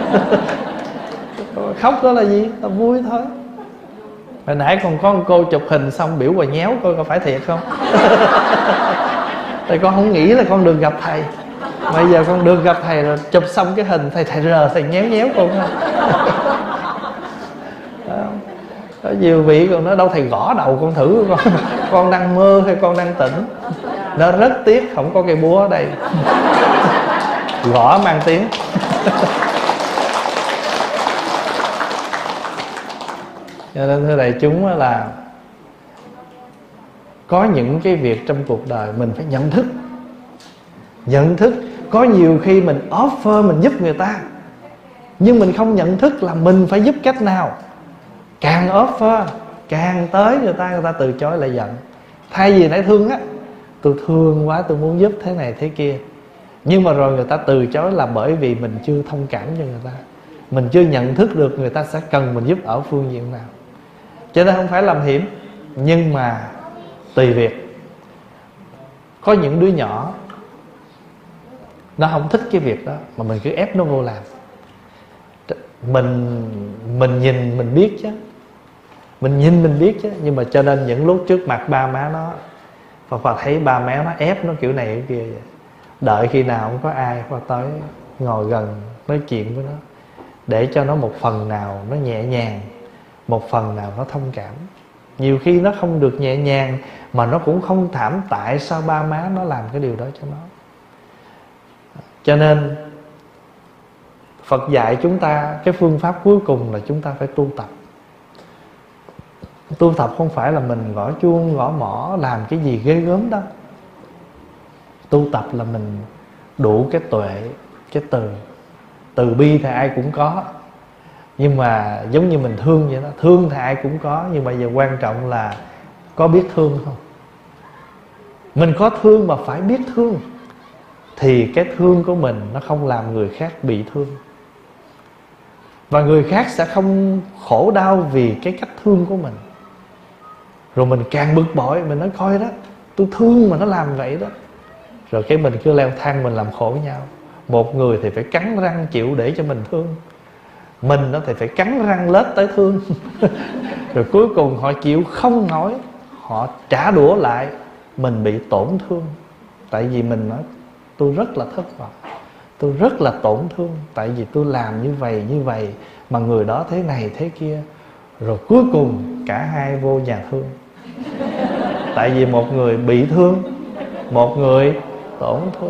Khóc đó là gì? Là vui thôi. Hồi nãy còn có một cô chụp hình xong biểu Hòa nhéo coi có phải thiệt không. Tại con không nghĩ là con được gặp thầy. Bây giờ con được gặp thầy rồi, chụp xong cái hình thầy thầy rờ thầy nhéo nhéo con không. Có nhiều vị còn nói đâu thầy gõ đầu con thử con, con đang mơ hay con đang tỉnh. Nó rất tiếc không có cây búa ở đây. Gõ mang tiếng. Cho nên thưa đại chúng là có những cái việc trong cuộc đời mình phải nhận thức. Nhận thức. Có nhiều khi mình offer mình giúp người ta, nhưng mình không nhận thức là mình phải giúp cách nào. Càng offer càng tới người ta, người ta từ chối lại giận. Thay vì nãy thương á, tôi thương quá tôi muốn giúp thế này thế kia, nhưng mà rồi người ta từ chối là bởi vì mình chưa thông cảm cho người ta, mình chưa nhận thức được người ta sẽ cần mình giúp ở phương diện nào. Cho nên không phải làm hiểm, nhưng mà tùy việc. Có những đứa nhỏ nó không thích cái việc đó mà mình cứ ép nó vô làm. Mình mình nhìn mình biết chứ, mình nhìn mình biết chứ, nhưng mà cho nên những lúc trước mặt ba má nó, Phật Phật thấy ba má nó ép nó kiểu này kiểu kia vậy. Đợi khi nào không có ai qua tới ngồi gần nói chuyện với nó, để cho nó một phần nào nó nhẹ nhàng, một phần nào nó thông cảm. Nhiều khi nó không được nhẹ nhàng, mà nó cũng không thảm tại sao ba má nó làm cái điều đó cho nó. Cho nên Phật dạy chúng ta cái phương pháp cuối cùng là chúng ta phải tu tập. Tu tập không phải là mình gõ chuông, gõ mõ, làm cái gì ghê gớm đâu. Tu tập là mình đủ cái tuệ, cái từ. Từ bi thì ai cũng có, nhưng mà giống như mình thương vậy đó. Thương thì ai cũng có, nhưng mà giờ quan trọng là có biết thương không. Mình có thương mà phải biết thương, thì cái thương của mình nó không làm người khác bị thương, và người khác sẽ không khổ đau vì cái cách thương của mình. Rồi mình càng bực bội, mình nói coi đó, tôi thương mà nó làm vậy đó. Rồi cái mình cứ leo thang mình làm khổ nhau. Một người thì phải cắn răng chịu để cho mình thương, mình nó thì phải cắn răng lết tới thương. Rồi cuối cùng họ chịu không nổi, họ trả đũa lại, mình bị tổn thương. Tại vì mình nói tôi rất là thất vọng, tôi rất là tổn thương, tại vì tôi làm như vậy như vậy mà người đó thế này thế kia. Rồi cuối cùng cả hai vô nhà thương. Tại vì một người bị thương, một người tổn thương.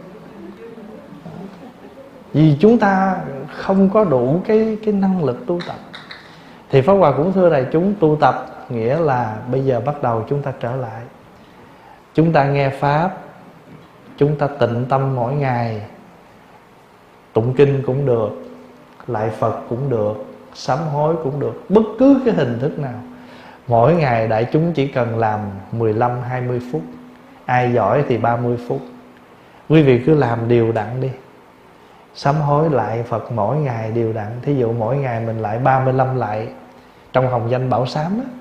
Vì chúng ta không có đủ cái, cái năng lực tu tập. Thì Pháp Hòa cũng thưa đại chúng, tu tập nghĩa là bây giờ bắt đầu chúng ta trở lại. Chúng ta nghe Pháp, chúng ta tịnh tâm mỗi ngày, tụng kinh cũng được, lại Phật cũng được, sám hối cũng được, bất cứ cái hình thức nào. Mỗi ngày đại chúng chỉ cần làm mười lăm hai mươi phút, ai giỏi thì ba mươi phút. Quý vị cứ làm đều đặn đi, sám hối lại Phật mỗi ngày đều đặn. Thí dụ mỗi ngày mình lại ba mươi lăm lại trong hồng danh bảo sám đó,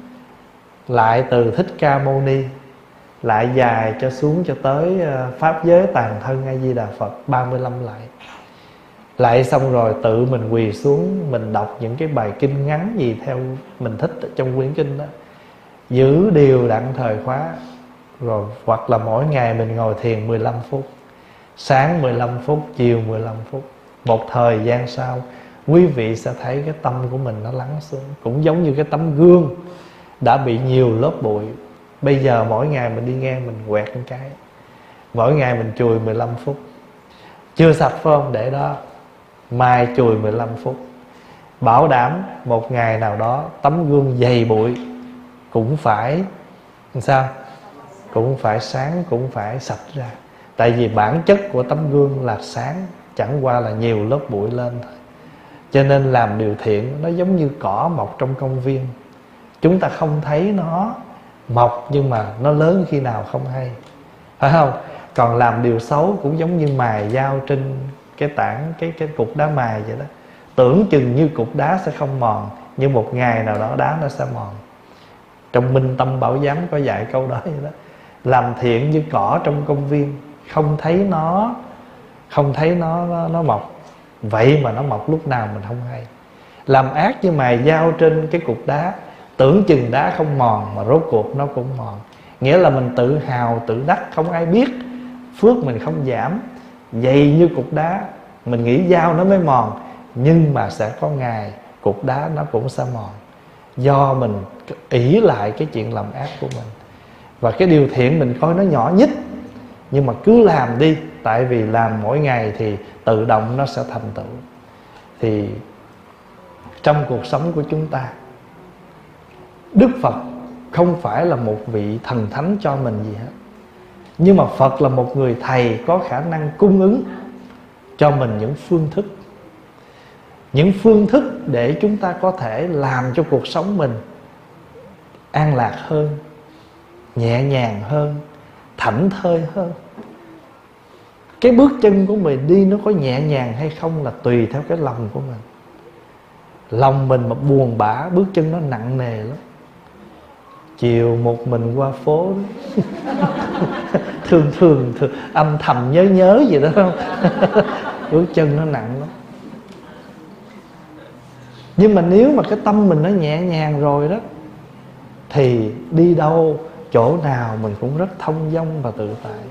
lại từ Thích Ca Mâu Ni, lại dài cho xuống cho tới pháp giới tàn thân A Di Đà Phật ba mươi lăm lại. Lại xong rồi tự mình quỳ xuống, mình đọc những cái bài kinh ngắn gì theo mình thích trong quyển kinh đó, giữ đều đặn thời khóa. Rồi hoặc là mỗi ngày mình ngồi thiền mười lăm phút, sáng mười lăm phút, chiều mười lăm phút. Một thời gian sau, quý vị sẽ thấy cái tâm của mình nó lắng xuống. Cũng giống như cái tấm gương đã bị nhiều lớp bụi. Bây giờ mỗi ngày mình đi ngang mình quẹt một cái, mỗi ngày mình chùi mười lăm phút. Chưa sạch phải không? Để đó, mai chùi mười lăm phút. Bảo đảm một ngày nào đó tấm gương dày bụi cũng phải sao? Cũng phải sáng, cũng phải sạch ra. Tại vì bản chất của tấm gương là sáng, chẳng qua là nhiều lớp bụi lên thôi. Cho nên làm điều thiện nó giống như cỏ mọc trong công viên. Chúng ta không thấy nó mọc, nhưng mà nó lớn khi nào không hay, phải không? Còn làm điều xấu cũng giống như mài dao trên cái tảng, cái, cái cục đá mài vậy đó. Tưởng chừng như cục đá sẽ không mòn, nhưng một ngày nào đó đá nó sẽ mòn. Trong Minh Tâm Bảo Giám có dạy câu đó vậy đó. Làm thiện như cỏ trong công viên, không thấy nó Không thấy nó, nó, nó mọc. Vậy mà nó mọc lúc nào mình không hay. Làm ác như mài dao trên cái cục đá, tưởng chừng đá không mòn mà rốt cuộc nó cũng mòn. Nghĩa là mình tự hào, tự đắc, không ai biết, phước mình không giảm, dày như cục đá. Mình nghĩ dao nó mới mòn, nhưng mà sẽ có ngày cục đá nó cũng sẽ mòn, do mình ỷ lại cái chuyện làm ác của mình. Và cái điều thiện mình coi nó nhỏ nhất, nhưng mà cứ làm đi. Tại vì làm mỗi ngày thì tự động nó sẽ thành tựu. Thì trong cuộc sống của chúng ta, Đức Phật không phải là một vị thần thánh cho mình gì hết, nhưng mà Phật là một người thầy có khả năng cung ứng cho mình những phương thức. Những phương thức để chúng ta có thể làm cho cuộc sống mình an lạc hơn, nhẹ nhàng hơn, thảnh thơi hơn. Cái bước chân của mình đi nó có nhẹ nhàng hay không là tùy theo cái lòng của mình. Lòng mình mà buồn bã, bước chân nó nặng nề lắm. Chiều một mình qua phố đó. thường, thường thường âm thầm nhớ nhớ gì đó không? Bước chân nó nặng lắm. Nhưng mà nếu mà cái tâm mình nó nhẹ nhàng rồi đó, thì đi đâu, chỗ nào mình cũng rất thông dong và tự tại.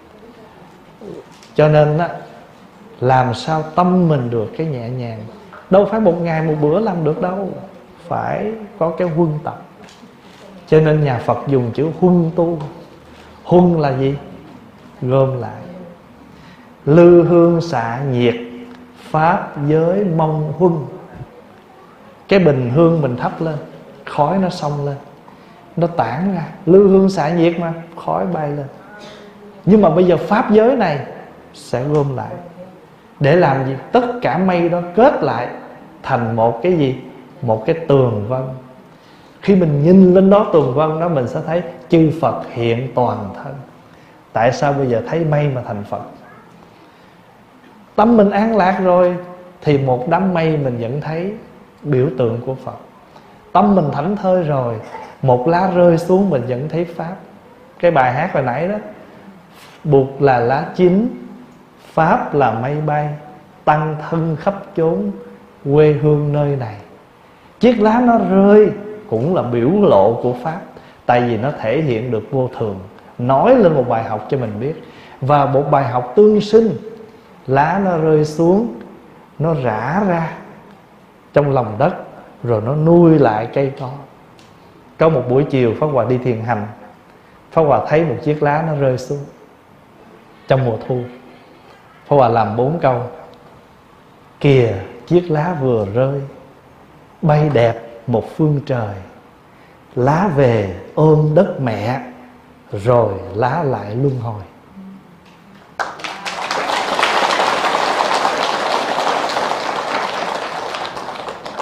Cho nên á, làm sao tâm mình được cái nhẹ nhàng. Đâu phải một ngày một bữa làm được đâu, phải có cái huân tập. Cho nên nhà Phật dùng chữ huân tu. Huân là gì? Gom lại. Lư hương xạ nhiệt, pháp giới mong huân. Cái bình hương mình thắp lên, khói nó xông lên, nó tản ra. Lư hương xạ nhiệt mà, khói bay lên. Nhưng mà bây giờ pháp giới này sẽ gom lại. Để làm gì? Tất cả mây đó kết lại thành một cái gì? Một cái tường vân. Khi mình nhìn lên đó tường vân đó, mình sẽ thấy chư Phật hiện toàn thân. Tại sao bây giờ thấy mây mà thành Phật? Tâm mình an lạc rồi thì một đám mây mình vẫn thấy biểu tượng của Phật. Tâm mình thảnh thơi rồi, một lá rơi xuống mình vẫn thấy Pháp. Cái bài hát hồi nãy đó, Bụt là lá chín, Pháp là mây bay, tăng thân khắp chốn, quê hương nơi này. Chiếc lá nó rơi cũng là biểu lộ của Pháp. Tại vì nó thể hiện được vô thường, nói lên một bài học cho mình biết. Và một bài học tương sinh. Lá nó rơi xuống, nó rã ra trong lòng đất, rồi nó nuôi lại cây to. Có một buổi chiều Pháp Hòa đi thiền hành, Pháp Hòa thấy một chiếc lá nó rơi xuống trong mùa thu. Pháp Hòa làm bốn câu. Kìa chiếc lá vừa rơi, bay đẹp một phương trời. Lá về ôm đất mẹ, rồi lá lại luân hồi.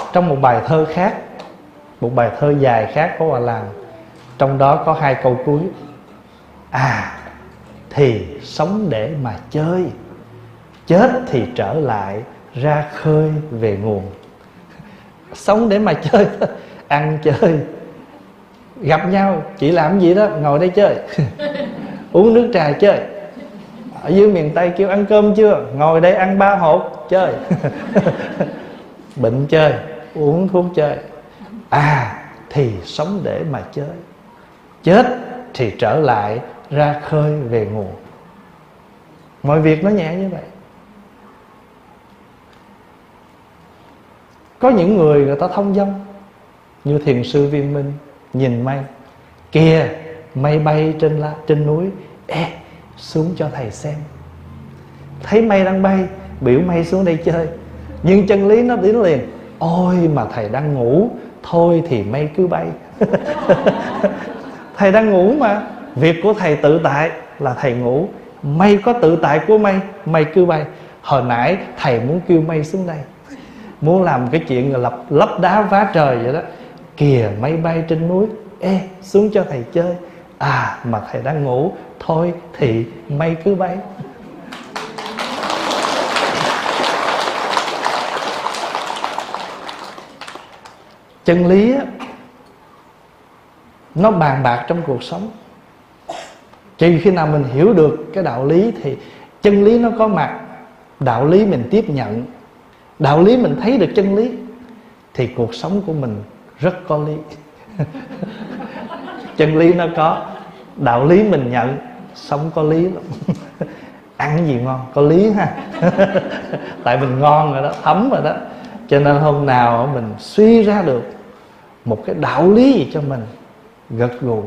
Trong một bài thơ khác, một bài thơ dài khác của Hòa Làm, trong đó có hai câu cuối: à thì sống để mà chơi, chết thì trở lại ra khơi về nguồn. Sống để mà chơi, ăn chơi, gặp nhau chỉ làm gì đó, ngồi đây chơi uống nước trà chơi. Ở dưới miền Tây kêu ăn cơm chưa, ngồi đây ăn ba hột chơi bệnh chơi, uống thuốc chơi. À thì sống để mà chơi, chết thì trở lại ra khơi về nguồn. Mọi việc nó nhẹ như vậy. Có những người người ta thông dong, như thiền sư Viên Minh, nhìn mây, kìa mây bay trên lá, trên núi, ê xuống cho thầy xem. Thấy mây đang bay, biểu mây xuống đây chơi. Nhưng chân lý nó đến liền: ôi mà thầy đang ngủ, thôi thì mây cứ bay. Thầy đang ngủ mà, việc của thầy tự tại là thầy ngủ. Mây có tự tại của mây, mây cứ bay. Hồi nãy thầy muốn kêu mây xuống đây, muốn làm cái chuyện là lấp, lấp đá vá trời vậy đó. Kìa mây bay trên núi, ê xuống cho thầy chơi. À mà thầy đang ngủ, thôi thì mây cứ bay. Chân lý á, nó bàn bạc trong cuộc sống. Chỉ khi nào mình hiểu được cái đạo lý thì chân lý nó có mặt, đạo lý mình tiếp nhận, đạo lý mình thấy được chân lý, thì cuộc sống của mình rất có lý. Chân lý nó có, đạo lý mình nhận, sống có lý lắm. Ăn cái gì ngon, có lý ha. Tại mình ngon rồi đó, thấm rồi đó. Cho nên hôm nào mình suy ra được một cái đạo lý gì cho mình, gật gù.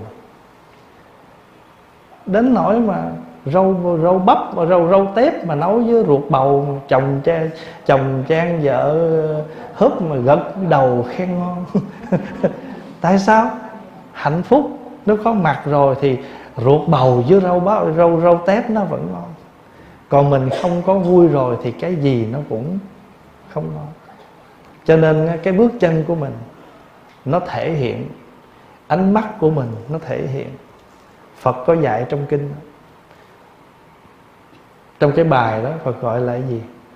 Đến nỗi mà rau rau bắp và rau rau tép mà nấu với ruột bầu, chồng cha chồng trang vợ húp mà gật đầu khen ngon. Tại sao? Hạnh phúc nó có mặt rồi thì ruột bầu với rau bắp, rau rau tép nó vẫn ngon. Còn mình không có vui rồi thì cái gì nó cũng không ngon. Cho nên cái bước chân của mình nó thể hiện, ánh mắt của mình nó thể hiện. Phật có dạy trong kinh, trong cái bài đó Phật gọi là cái gì?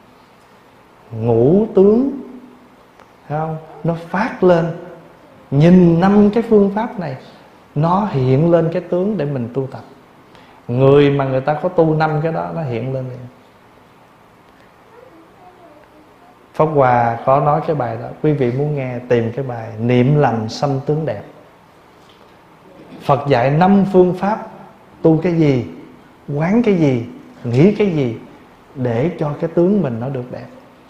Ngũ tướng, thấy không? Nó phát lên. Nhìn năm cái phương pháp này, nó hiện lên cái tướng để mình tu tập. Người mà người ta có tu năm cái đó, nó hiện lên liền. Pháp Hòa có nói cái bài đó, quý vị muốn nghe tìm cái bài Niệm lành sanh tướng đẹp. Phật dạy năm phương pháp tu cái gì, quán cái gì, nghĩ cái gì để cho cái tướng mình nó được đẹp.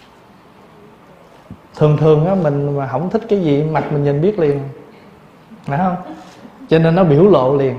Thường thường á, mình mà không thích cái gì, mặt mình nhìn biết liền, phải không? Cho nên nó biểu lộ liền.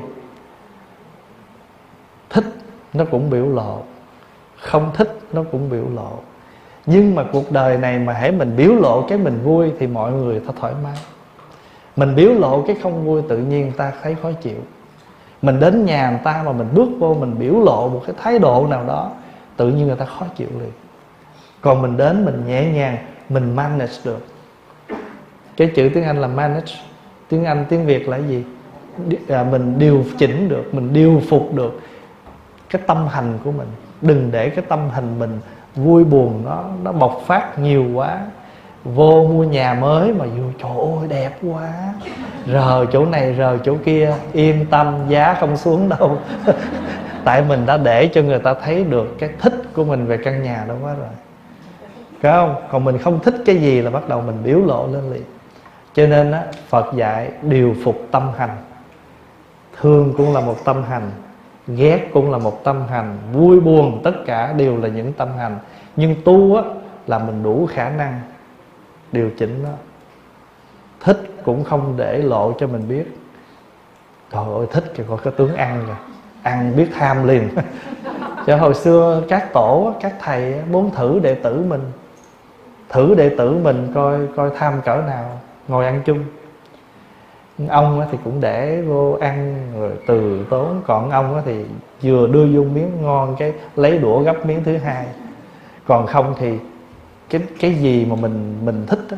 Thích nó cũng biểu lộ, không thích nó cũng biểu lộ. Nhưng mà cuộc đời này mà hễ mình biểu lộ cái mình vui thì mọi người ta thoải mái. Mình biểu lộ cái không vui tự nhiên người ta thấy khó chịu. Mình đến nhà người ta mà mình bước vô mình biểu lộ một cái thái độ nào đó, tự nhiên người ta khó chịu liền. Còn mình đến mình nhẹ nhàng, mình manage được. Cái chữ tiếng Anh là manage, tiếng Anh tiếng Việt là cái gì? À, mình điều chỉnh được, mình điều phục được cái tâm hành của mình. Đừng để cái tâm hành mình vui buồn nó nó bộc phát nhiều quá. Vô mua nhà mới mà vô trời ơi đẹp quá, rờ chỗ này rờ chỗ kia, yên tâm giá không xuống đâu. Tại mình đã để cho người ta thấy được cái thích của mình về căn nhà đó quá rồi, phải không? Còn mình không thích cái gì là bắt đầu mình biểu lộ lên liền. Cho nên á, Phật dạy điều phục tâm hành. Thương cũng là một tâm hành, ghét cũng là một tâm hành, vui buồn tất cả đều là những tâm hành. Nhưng tu á, là mình đủ khả năng điều chỉnh nó. Thích cũng không để lộ cho mình biết. Trời ơi thích kìa, coi cái tướng ăn kìa, ăn biết tham liền. Chứ hồi xưa các tổ, các thầy muốn thử đệ tử mình, thử đệ tử mình coi coi tham cỡ nào, ngồi ăn chung. Ông thì cũng để vô ăn rồi từ tốn. Còn ông thì vừa đưa vô miếng ngon cái lấy đũa gấp miếng thứ hai. Còn không thì cái cái gì mà mình mình thích á,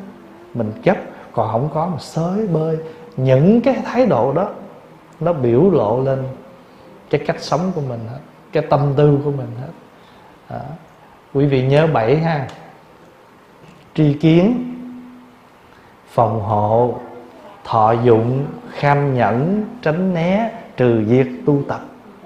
mình chấp, còn không có mà xới bơi. Những cái thái độ đó nó biểu lộ lên cái cách sống của mình hết, cái tâm tư của mình hết. Đó. Quý vị nhớ bảy ha: tri kiến, phòng hộ, thọ dụng, kham nhẫn, tránh né, trừ diệt, tu tập.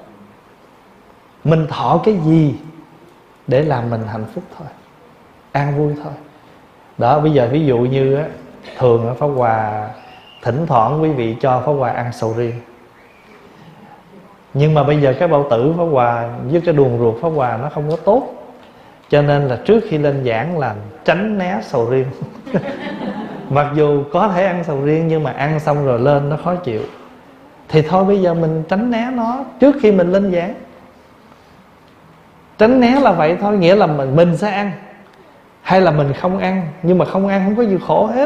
Mình thọ cái gì để làm mình hạnh phúc thôi, an vui thôi. Đó, bây giờ ví dụ như á, thường ở Pháp Hòa thỉnh thoảng quý vị cho Pháp Hòa ăn sầu riêng. Nhưng mà bây giờ cái bao tử Pháp Hòa với cái đường ruột Pháp Hòa nó không có tốt, cho nên là trước khi lên giảng là tránh né sầu riêng. Mặc dù có thể ăn sầu riêng, nhưng mà ăn xong rồi lên nó khó chịu, thì thôi bây giờ mình tránh né nó trước khi mình lên giảng. Tránh né là vậy thôi, nghĩa là mình, mình sẽ ăn, hay là mình không ăn. Nhưng mà không ăn không có gì khổ hết.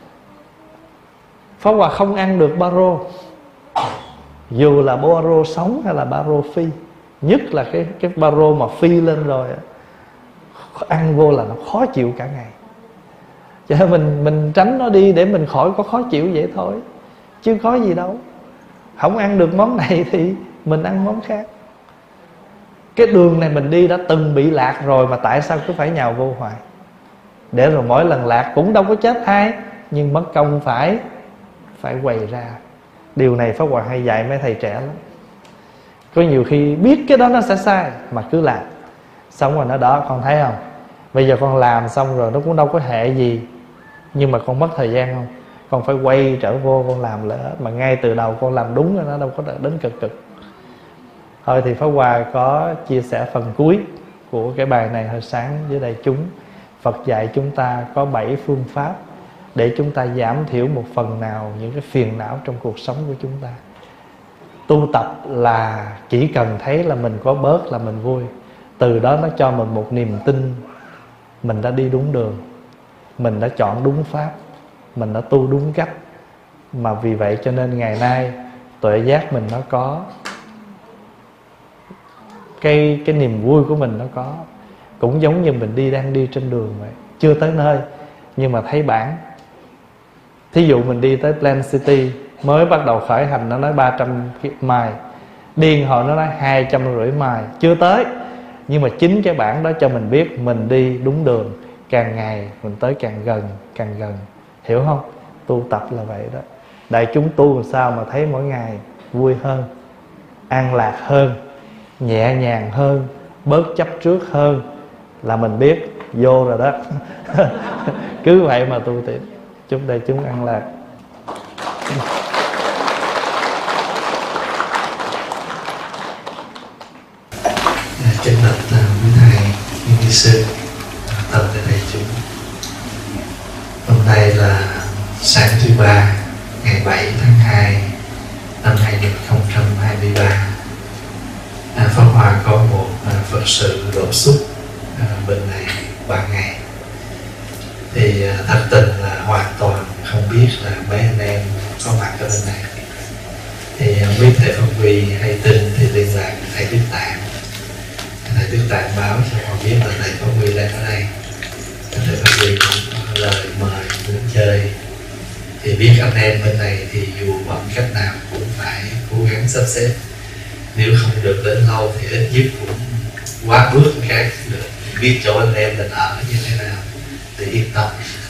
Pháp Hòa không ăn được baro, dù là baro sống hay là baro phi. Nhất là cái, cái baro mà phi lên rồi, ăn vô là nó khó chịu cả ngày. Cho nên mình, mình tránh nó đi để mình khỏi có khó chịu vậy thôi, chứ có gì đâu. Không ăn được món này thì mình ăn món khác. Cái đường này mình đi đã từng bị lạc rồi, mà tại sao cứ phải nhào vô hoài? Để rồi mỗi lần lạc cũng đâu có chết ai, nhưng mất công phải Phải quay ra. Điều này Pháp Hòa hay dạy mấy thầy trẻ lắm. Có nhiều khi biết cái đó nó sẽ sai mà cứ làm. Xong rồi nó đó, con thấy không, bây giờ con làm xong rồi nó cũng đâu có hệ gì, nhưng mà con mất thời gian không? Con phải quay trở vô con làm lại hết. Mà ngay từ đầu con làm đúng rồi, nó đâu có đến cực cực. Thôi thì Pháp Hòa có chia sẻ phần cuối của cái bài này hồi sáng với đại chúng. Phật dạy chúng ta có bảy phương pháp để chúng ta giảm thiểu một phần nào những cái phiền não trong cuộc sống của chúng ta. Tu tập là chỉ cần thấy là mình có bớt là mình vui. Từ đó nó cho mình một niềm tin mình đã đi đúng đường, mình đã chọn đúng pháp, mình đã tu đúng cách. Mà vì vậy cho nên ngày nay tuệ giác mình nó có, Cái, cái niềm vui của mình nó có. Cũng giống như mình đi đang đi trên đường vậy, chưa tới nơi nhưng mà thấy bảng. Thí dụ mình đi tới Plant City, mới bắt đầu khởi hành nó nói ba trăm mile, điên hồi nó nói hai trăm rưỡi mile, chưa tới. Nhưng mà chính cái bảng đó cho mình biết mình đi đúng đường. Càng ngày mình tới càng gần, càng gần. Hiểu không? Tu tập là vậy đó. Đại chúng tu làm sao mà thấy mỗi ngày vui hơn, an lạc hơn, nhẹ nhàng hơn, bớt chấp trước hơn, là mình biết vô rồi đó. Cứ vậy mà tu tiến. Chúc đại chúng an lạc. Chân thật quý thầy, quý sư, tâm tới đại chúng. Hôm nay là sáng thứ ba, ngày bảy tháng hai năm hai nghìn không trăm hai mươi ba. À, Pháp Hòa có một à, Phật sự đổ xúc à, bên này ba ngày. Thì à, thật tình là hoàn toàn không biết là mấy anh em có mặt ở bên này. Thì không biết thầy Pháp Huy hay tin thì liên lạc thầy Đức Tạng. Thầy Đức Tạng báo cho họ biết là thầy Pháp Huy đang ở đây. Thầy Pháp Huy cũng có lời mời muốn chơi. Thì biết anh em bên này thì dù bằng cách nào cũng phải cố gắng sắp xếp. Nếu không được đến lâu thì ít nhất cũng quá bước một cái được, biết chỗ anh em mình ở như thế nào để yên tâm.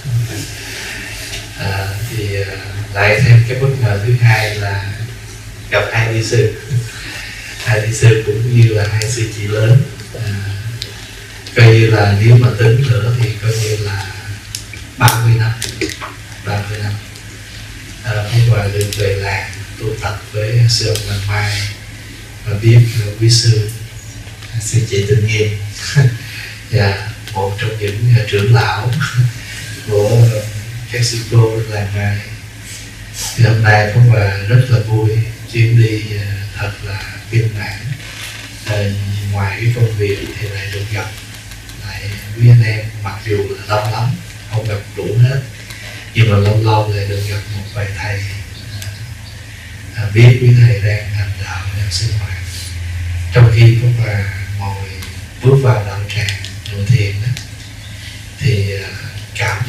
À, thì lại thêm cái bất ngờ thứ hai là gặp hai ni sư. Hai ni sư cũng như là hai sư chị lớn. À, coi như là nếu mà tính nữa thì coi như là ba mươi năm. ba mươi năm. À, hôm qua được về làng tu tập với sư ông Lăng Mai và biết uh, quý sư sư chị Tinh Nghiêm và một trong những uh, trưởng lão của uh, các sư cô làng Mai. Thì hôm nay cũng và rất là vui, chuyến đi uh, thật là viên mãn. Uh, ngoài cái công việc thì lại được gặp lại quý anh em, mặc dù là lâu lắm không gặp đủ hết, nhưng mà lâu lâu lại được gặp một vài thầy. À, biết quý thầy đang hành đạo, đang sinh hoạt. Trong khi Pháp Hòa ngồi bước vào đạo tràng ngồi thiền đó, thì uh, cảm nhận được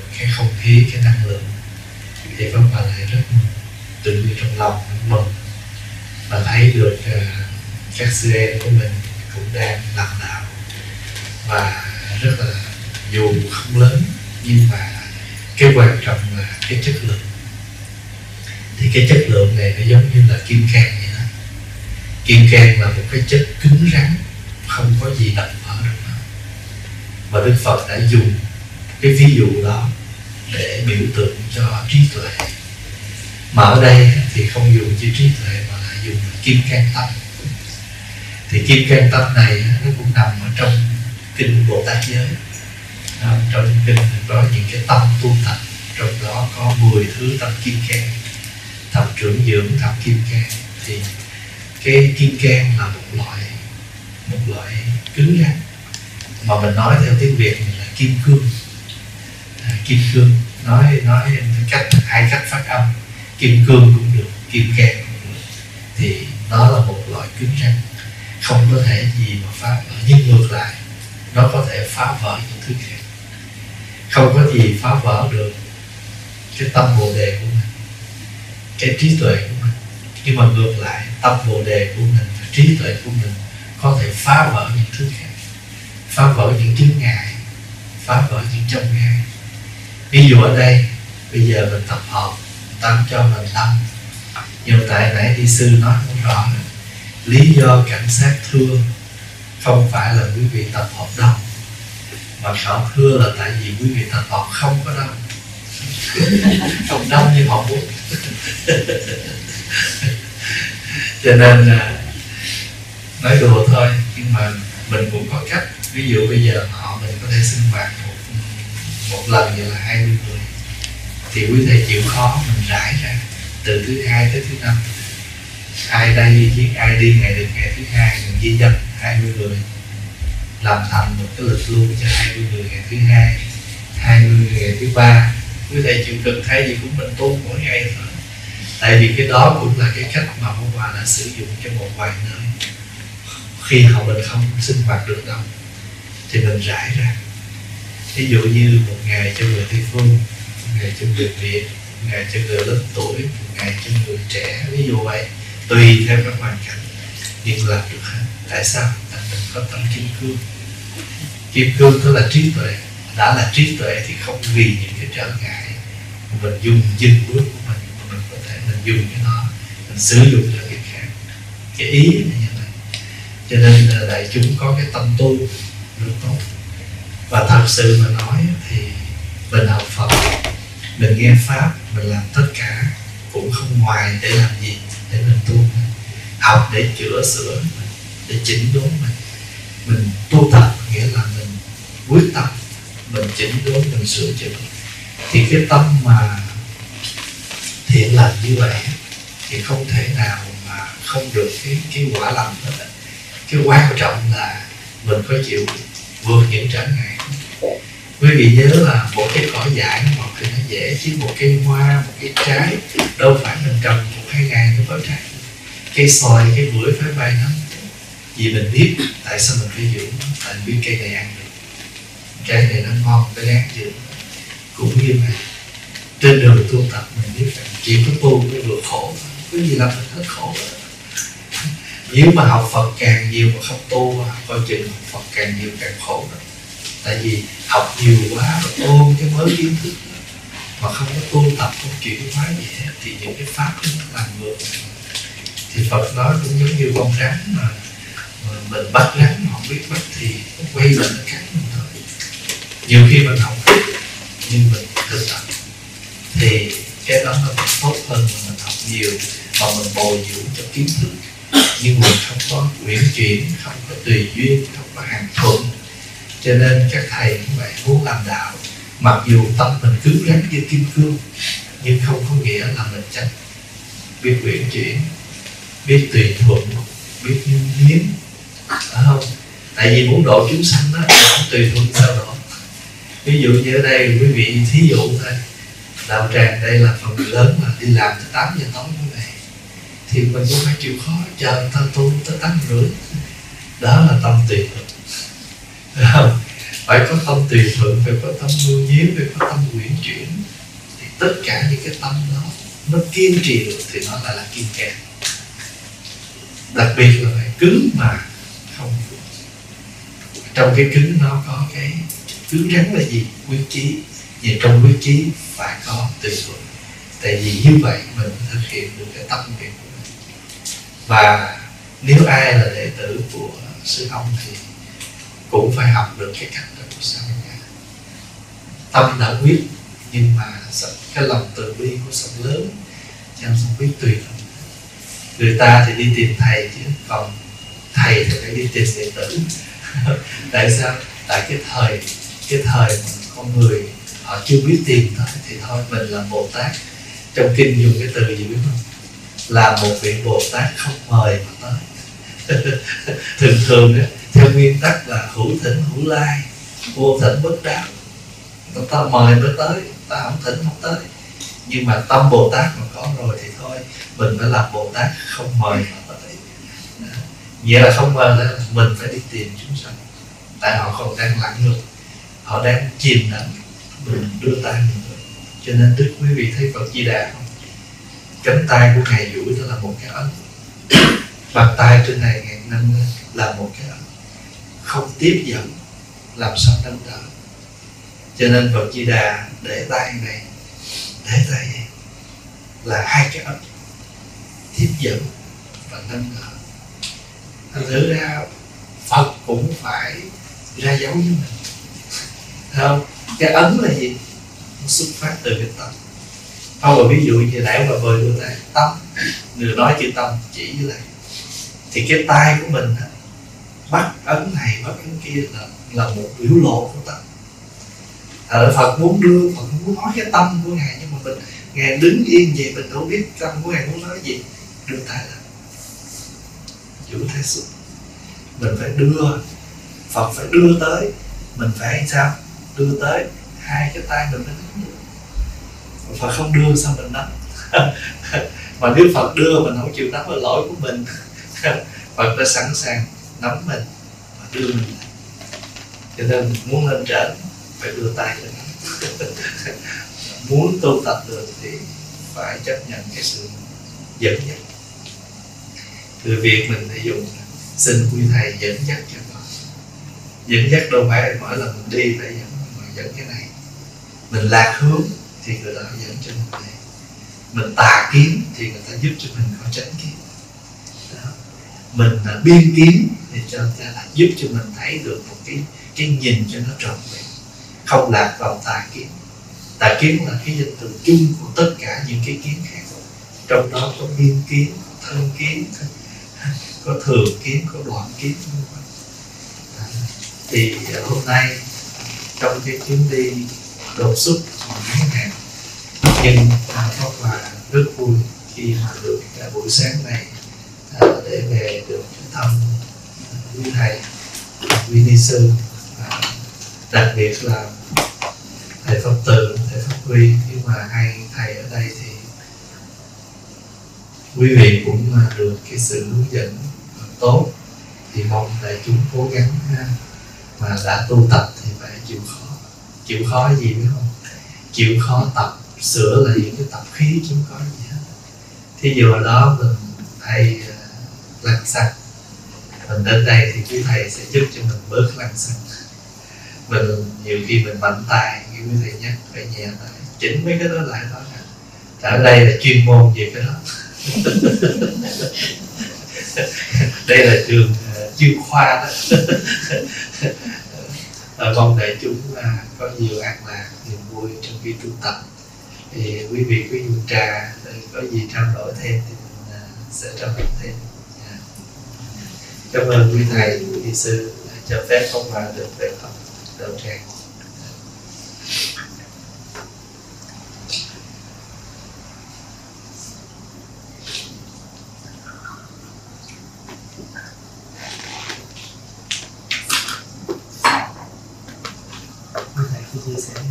cái không khí, cái năng lượng, thì Pháp Hòa lại rất tự nhiên trong lòng mừng và thấy được uh, các sư em của mình cũng đang làm đạo, và rất là dù không lớn nhưng mà cái quan trọng là cái chất lượng. Thì cái chất lượng này nó giống như là kim cang vậy đó. Kim cang là một cái chất cứng rắn, không có gì đập vỡ được nó. Và Đức Phật đã dùng cái ví dụ đó để biểu tượng cho trí tuệ. Mà ở đây thì không dùng chữ trí tuệ mà là dùng kim cang tâm. Thì kim cang tâm này nó cũng nằm ở trong kinh Bồ Tát giới. Trong kinh có những cái tâm tu tập, trong đó có mười thứ tâm kim cang, thập trưởng dưỡng, thập kim cang. Thì cái kim cang là một loại một loại cứng rắn, mà mình nói theo tiếng Việt là kim cương. À, kim cương nói nói cách hai cách phát âm, kim cương cũng được, kim cang cũng được. Thì nó là một loại cứng rắn, không có thể gì mà phá vỡ. Nhưng ngược lại, nó có thể phá vỡ những thứ khác. Không có gì phá vỡ được cái tâm Bồ Đề của mình, cái trí tuệ của mình. Nhưng mà ngược lại, tâm Bồ Đề của mình và trí tuệ của mình có thể phá vỡ những thứ khác, phá vỡ những chướng ngại, phá vỡ những chông gai. Ví dụ ở đây, bây giờ mình tập hợp, ta cho mình tâm. Nhưng tại nãy đi sư nói không rõ, lý do cảnh sát thưa không phải là quý vị tập hợp đông, mà họ thưa là tại vì quý vị tập hợp không có đông. Không đông như họ muốn. Cho nên nói đùa thôi, nhưng mà mình cũng có cách. Ví dụ bây giờ họ mình có thể sinh hoạt một, một lần vậy là hai mươi người, thì quý thầy chịu khó mình rải ra từ thứ hai tới thứ năm. Ai đây chứ ai đi ngày được ngày thứ hai, mình ghi danh hai mươi người, làm thành một cái lịch luôn cho hai mươi người ngày thứ hai, hai mươi người ngày thứ ba. Quý thầy chịu cực thay vì cũng mình tu mỗi ngày thôi. Tại vì cái đó cũng là cái cách mà Pháp Hòa đã sử dụng cho một vài nơi. Khi họ mình không sinh hoạt được đâu thì mình rải ra. Ví dụ như một ngày cho người Tây Phương, một ngày cho người Việt, một ngày cho người lớn tuổi, một ngày cho người trẻ. Ví dụ vậy, tùy theo các hoàn cảnh, nhưng làm được hết. Tại sao? Tại mình có tâm kim cương. Kim cương tức là trí tuệ. Đã là trí tuệ thì không vì những cái trở ngại mình dùng dinh bước của mình, mà mình có thể mình dùng cái đó, mình sử dụng cho cái khác. Cái ý là như vậy. Cho nên là đại chúng có cái tâm tu rất tốt. Và thật sự mà nói thì mình học Phật, mình nghe Pháp, mình làm tất cả cũng không ngoài để làm gì? Để mình tu. Học để chữa sửa mình, để chỉnh đốn mình. Mình tu tập nghĩa là mình quyết tâm, mình chỉnh đốn, mình sửa chữa. Thì cái tâm mà thiện lành như vậy thì không thể nào mà không được cái, cái quả lành hết. Cái quan trọng là mình có chịu vượt những trở ngại. Quý vị nhớ là một cái cỏ dại nó mọc thì nó dễ, chứ một cây hoa, một cây trái đâu phải mình trồng một hai ngày nó có trái. Cây xoài, cây bưởi phải vài năm. Vì mình biết tại sao mình phải dưỡng nó, tại vì cây này ăn được, trái này nó ngon, nó đáng dưỡng. Cũng như vậy, trên đường tu tập mình biết rằng chỉ có tu mới vượt khổ, cái gì làm mình hết khổ. Nếu mà học Phật càng nhiều mà không tu, coi chừng học Phật càng nhiều càng khổ đó. Tại vì học nhiều quá rồi ôm cái mới kiến thức đó, mà không có tu tập, không chuyển hóa gì hết, thì những cái pháp đó nó làm ngược. Thì Phật nói cũng giống như con rắn mà, mà mình bắt rắn mà không biết bắt thì nó quay lại nó cắn mình thôi. Nhiều khi mình học nhưng mình thực tập thì cái đó nó tốt hơn mà mình học nhiều, mà mình bồi dưỡng cho kiến thức, nhưng mình không có uyển chuyển, không có tùy duyên, không có hàng thuận. Cho nên các thầy cũng vậy, muốn làm đạo, mặc dù tâm mình cứng rắn như kim cương, nhưng không có nghĩa là mình tránh. Biết uyển chuyển, biết tùy thuận, biết nhiếm, phải không? Tại vì muốn độ chúng sanh đó, không tùy thuận sao độ. Ví dụ như ở đây quý vị thí dụ thôi, đạo tràng đây là phần lớn là đi làm tới tám giờ tối như vậy, thì mình cũng phải chịu khó chờ người ta tu tới tám rưỡi. Đó là tâm tùy thuận, phải không? phải có tâm tùy thuận, phải có tâm lưu nhiễm, phải có tâm quyển chuyển. Thì tất cả những cái tâm đó nó kiên trì được thì nó lại là kiên kẹt. Đặc biệt là phải cứng mà không phục. Trong cái cứng nó có cái cứng rắn là gì? Quyết chí. Nhưng trong quyết chí phải có tùy thuận. Tại vì như vậy mình thực hiện được cái tâm nguyện của mình. Và nếu ai là đệ tử của sư ông thì cũng phải học được cái cách đó của sao cả. Tâm đã quyết, nhưng mà cái lòng từ bi của sông lớn cho nên không biết tùy thuận. Người ta thì đi tìm thầy chứ, còn thầy thì phải đi tìm đệ tử. Tại sao? Tại cái thời cái thời mà con người họ chưa biết tìm thôi, thì thôi mình là Bồ Tát. Trong kinh dùng cái từ gì biết không? Là một vị Bồ Tát không mời mà tới. Thường thường đó, theo nguyên tắc là hữu thỉnh hữu lai, vô thỉnh bất đáo. Người ta mời mới tới, ta không thỉnh không tới. Nhưng mà tâm Bồ Tát mà có rồi thì thôi, mình phải làm Bồ Tát không mời mà tới. Nghĩa là không mời là mình phải đi tìm chúng sanh. Tại họ còn đang lặng ngược, họ đang chìm đắm, mình đưa tay mình được. Cho nên Đức quý vị thấy Phật Di Đà không? Cánh tay của Ngài duỗi đó là một cái ấn, bàn tay trên này Ngài nâng là một cái ấn, không tiếp dẫn làm sao nâng đỡ. Cho nên Phật Di Đà để tay này, để tay này là hai cái ấn tiếp dẫn và nâng đỡ. Thành thử ra Phật cũng phải ra dấu với mình. Thấy không? Cái ấn là gì? Nó xuất phát từ cái tâm. Không, mà ví dụ như nãy mà bơi đưa tay tâm, người nói chữ tâm chỉ với lại thì cái tay của mình bắt ấn này bắt ấn kia là là một biểu lộ của tâm. Ở Phật muốn đưa, Phật muốn nói cái tâm của Ngài, nhưng mà mình Ngài đứng yên vậy mình đâu biết tâm của Ngài muốn nói gì. Đưa tay là giữ tay xuống, mình phải đưa, Phật phải đưa tới, mình phải sao? Đưa tới hai cái tay mình mới nắm được. Phật không đưa sao mình nắm? Mà nếu Phật đưa mình không chịu nắm là lỗi của mình. Phật đã sẵn sàng nắm mình và đưa mình lại. Cho nên muốn lên trển phải đưa tay lên nắm. Muốn tu tập được thì phải chấp nhận cái sự dẫn dắt. Từ việc mình phải dùng xin quý thầy dẫn dắt cho con. Dẫn dắt đâu phải mỗi lần mình đi phải dẫn, mà dẫn cái này. Mình lạc hướng thì người ta dẫn cho mình này. Mình tà kiến thì người ta giúp cho mình có chánh kiến. Đó. Mình là biên kiến thì cho người ta là giúp cho mình thấy được một cái cái nhìn cho nó trọn vẹn, không lạc vào tà kiến. Tà kiến là cái danh từ chung của tất cả những cái kiến khác. Trong đó có biên kiến, có thân kiến, có thường kiến, có đoạn kiến. Thì hôm nay trong cái chuyến đi đột xuất ngắn hạn, nhưng Pháp Hòa rất vui khi mà được cả buổi sáng này à, để về được thăm quý thầy, quý ni sư, à, đặc biệt là thầy Pháp Từ, thầy Pháp Huy. Nhưng mà hai thầy ở đây thì quý vị cũng được cái sự hướng dẫn tốt, thì mong đại chúng cố gắng ha. Mà đã tu tập thì phải chịu khó. Chịu khó gì biết không? Chịu khó tập sửa lại những cái tập khí chứ không có gì hết. Thí dụ ở đó mình hay uh, lăng xăng, mình đến đây thì quý thầy sẽ giúp cho mình bớt lăng xăng. Mình nhiều khi mình mạnh tay, như quý thầy nhắc phải nhẹ tay, chỉnh mấy cái đó lại đó. Ở đây là chuyên môn về cái đó. Đây là trường uh, chuyên khoa đó. Ở mong đại chúng uh, có nhiều an lạc, niềm vui trong khi tu tập. Thì quý vị có dùng trà, có gì trao đổi thêm thì mình uh, sẽ trao đổi thêm. Yeah. Cảm ơn quý thầy, quý ni sư uh, cho phép Pháp Hòa được về thăm đạo tràng. Chia sẻ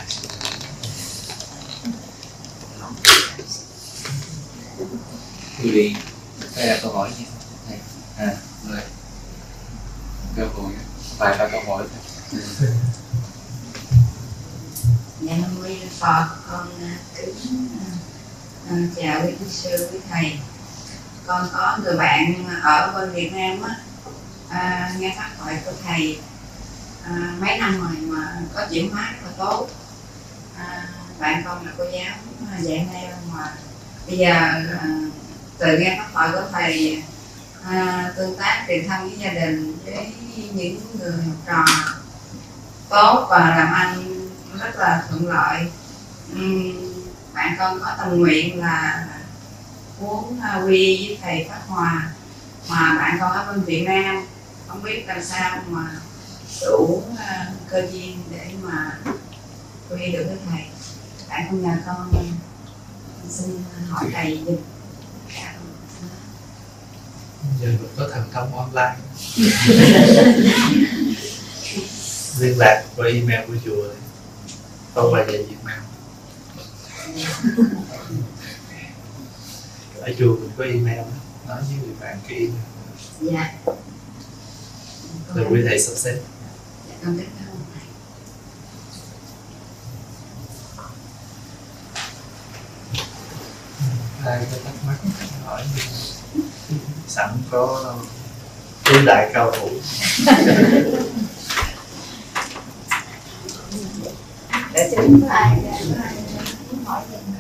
quý vị đây là câu hỏi nha thầy. À, rồi câu hỏi vài ba câu hỏi thôi. Dạ nam mô Phật, con kính uh, chào quý sư quý thầy. Con có người bạn ở bên Việt Nam á, uh, nghe pháp thoại của thầy uh, mấy năm rồi mà có chuyển hóa rất là tốt. Uh, bạn con là cô giáo uh, dạy neo mà bây giờ uh, từ nghe pháp thoại của thầy uh, tương tác truyền thông với gia đình với những người học trò tốt và làm ăn rất là thuận lợi. Uhm, bạn con có tâm nguyện là muốn uh, quy với thầy Pháp Hòa, mà bạn con ở bên Việt Nam không biết làm sao mà đủ uh, cơ duyên để mà quy được với thầy. Bạn con nhờ con uh, xin hỏi thầy giùm. Giờ mình có thần thông online liên lạc qua email của chùa không bao giờ Việt Nam. Ở chùa mình có email đó, nói với người bạn cái email. Dạ. Rồi quý thầy sắp xếp. Dạ con biết không thầy. Ai có thắc mắc hỏi sẵn có tứ đại cao thủ. Để chúng có ai có ai muốn hỏi gì mà.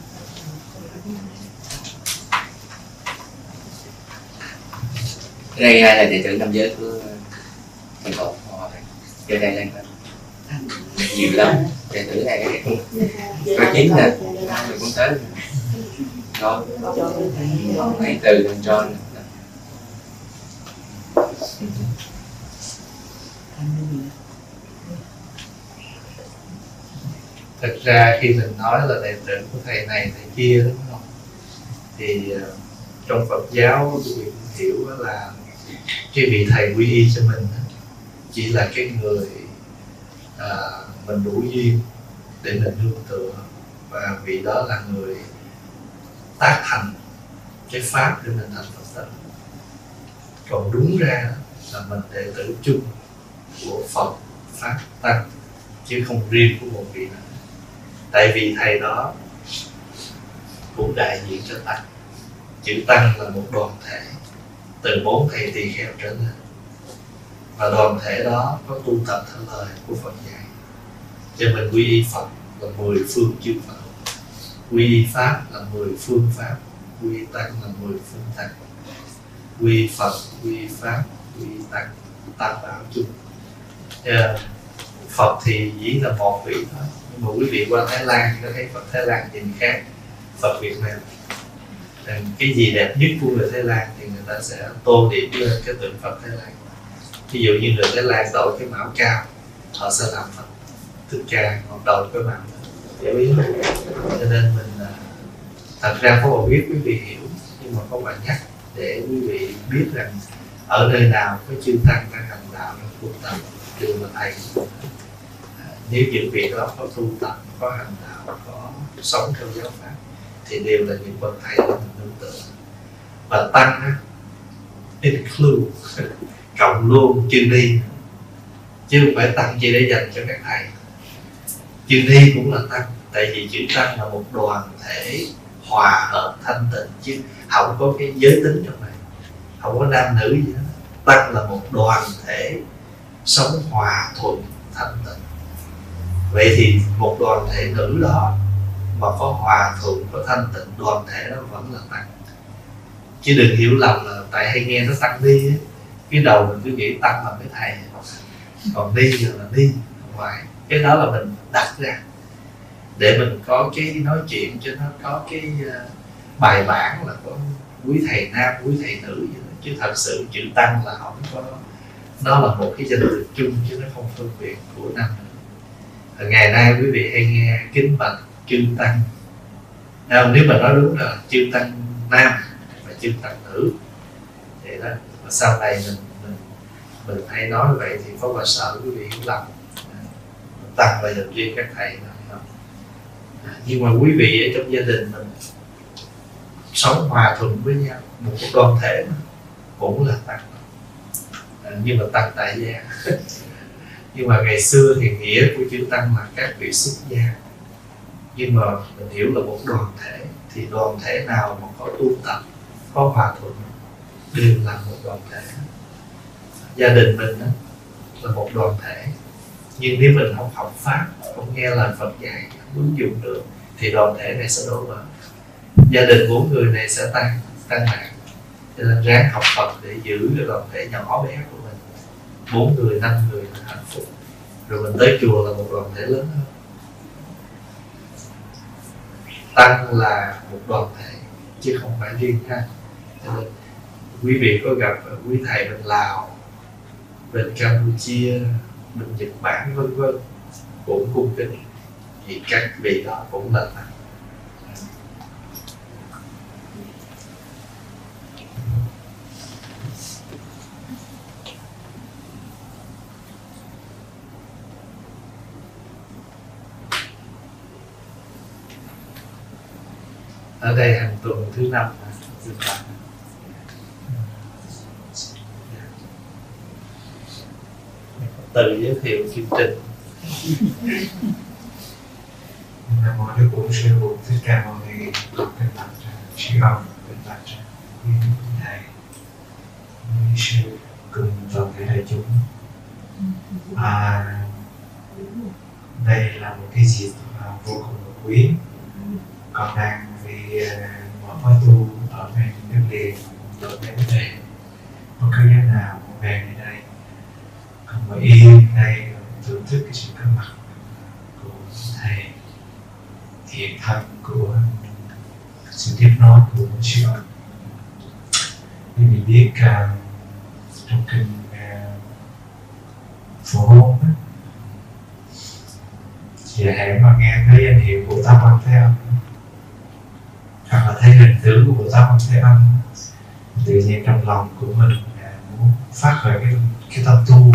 Đây ai là đệ tử nam giới của thầy Tổ Hòa thầy? Giờ đây đang nhiều lắm, đệ tử này có chín nè, rồi cũng tới đó, mấy từ lên cho. Thật ra khi mình nói là đệ tử của thầy này thầy kia đúng không, thì uh, trong Phật giáo tôi cũng hiểu là cái vị thầy quy y cho mình chỉ là cái người uh, mình đủ duyên để mình nương tựa, và vị đó là người tác thành cái pháp để mình thành Phật tử. Còn đúng ra là mình đệ tử chung của Phật, Pháp, Tăng, chứ không riêng của một vị nào. Tại vì thầy đó cũng đại diện cho Tăng. Chữ Tăng là một đoàn thể từ bốn thầy tỳ kheo trở lên, và đoàn thể đó có tu tập theo lời của Phật dạy. Cho mình quy y Phật là mười phương chư Phật, quy y Pháp là mười phương Pháp, quy y Tăng là mười phương Tăng, quy y Phật, quy y Pháp, quy y Tăng, tam bảo chung. Yeah. Phật thì chỉ là một vị thôi, nhưng mà quý vị qua Thái Lan có thấy Phật Thái Lan nhìn khác Phật Việt Nam. Nên cái gì đẹp nhất của người Thái Lan thì người ta sẽ tô điểm lên cái tượng Phật Thái Lan. Ví dụ như người Thái Lan đội cái mão cao, họ sẽ làm Phật Thích Ca, họ đội cái mão để ý. Cho nên mình thật ra có một biết quý vị hiểu, nhưng mà có bạn nhắc để quý vị biết rằng ở nơi nào có chư Tăng đang hành đạo trong cuộc tập đều là thầy. Nếu những vị đó có tu tập, có hành đạo, có sống theo giáo pháp thì đều là những bậc thầy để mình nương tựa. Và Tăng á, include cộng luôn chư ni, chứ không phải Tăng chỉ để dành cho các thầy. Chư ni cũng là Tăng, tại vì chữ Tăng là một đoàn thể hòa hợp thanh tịnh, chứ không có cái giới tính trong này, không có nam nữ gì hết. Tăng là một đoàn thể sống hòa thuận thanh tịnh. Vậy thì một đoàn thể nữ đó mà có hòa thuận, có thanh tịnh, đoàn thể đó vẫn là Tăng. Chứ đừng hiểu lầm là tại hay nghe nó Tăng ni ấy, cái đầu mình cứ nghĩ Tăng là cái thầy, còn ni giờ là ni, không phải. Cái đó là mình đặt ra để mình có cái nói chuyện cho nó có cái bài bản, là có quý thầy nam, quý thầy nữ vậy đó. Chứ thật sự chữ Tăng là không có, nó là một cái danh từ chung chứ nó không phân biệt của nam nữ. Ngày nay quý vị hay nghe kính bạch chư Tăng, nếu mà nói đúng là chư Tăng nam và chư Tăng nữ vậy đó. Và sau này mình mình, mình hay nói vậy thì có bà sợ quý vị hiểu lầm, Tăng là dành riêng các thầy. Nhưng mà quý vị ở trong gia đình mình sống hòa thuận với nhau, một cái đoàn thể mà cũng là tăng, à, nhưng mà tăng tại gia. Nhưng mà ngày xưa thì nghĩa của chữ tăng là các vị xuất gia, nhưng mà mình hiểu là một đoàn thể, thì đoàn thể nào mà có tu tập, có hòa thuận đều là một đoàn thể. Gia đình mình đó, là một đoàn thể, nhưng nếu mình không học pháp, không nghe lời Phật dạy, không ứng dụng được, thì đoàn thể này sẽ đổ vỡ, gia đình bốn người này sẽ tan tan nạn. Cho nên ráng học Phật để giữ cái đoàn thể nhỏ bé của mình, bốn người, năm người là hạnh phúc, rồi mình tới chùa là một đoàn thể lớn hơn. Tăng là một đoàn thể chứ không phải riêng ha. Cho nên quý vị có gặp quý thầy bên Lào, bên Campuchia, bên Nhật Bản vân vân cũng cung kính, thì các vị đó cũng là tăng. Ở đây hàng tuần thứ năm thứ ba. Tự giới thiệu chương trình. Nam mô Đức Bổn Sư Bổn Thích Ca Mâu Ni. Kính bạch sư ông, kính bạch quý thầy, quý sư cùng toàn thể đại chúng. À, đây là một cái dịp vô cùng quý. Còn đang vì mọi khóa tu ở bên đất liền, ở bên đây, một cư dân nào cũng về đến đây, không phải yên đây thưởng thức cái sự có mặt của thầy, thiện thân của sự tiếp nối của sư ông. Như mình biết uh, trong kinh uh, Phổ Môn á, thì hãy mà nghe thấy danh hiệu của Tam Quan Thế Âm, hoặc là thấy hình tướng của Bồ Tát Quan Thế Âm, tự nhiên trong lòng của mình muốn phát khởi cái, cái tâm tu.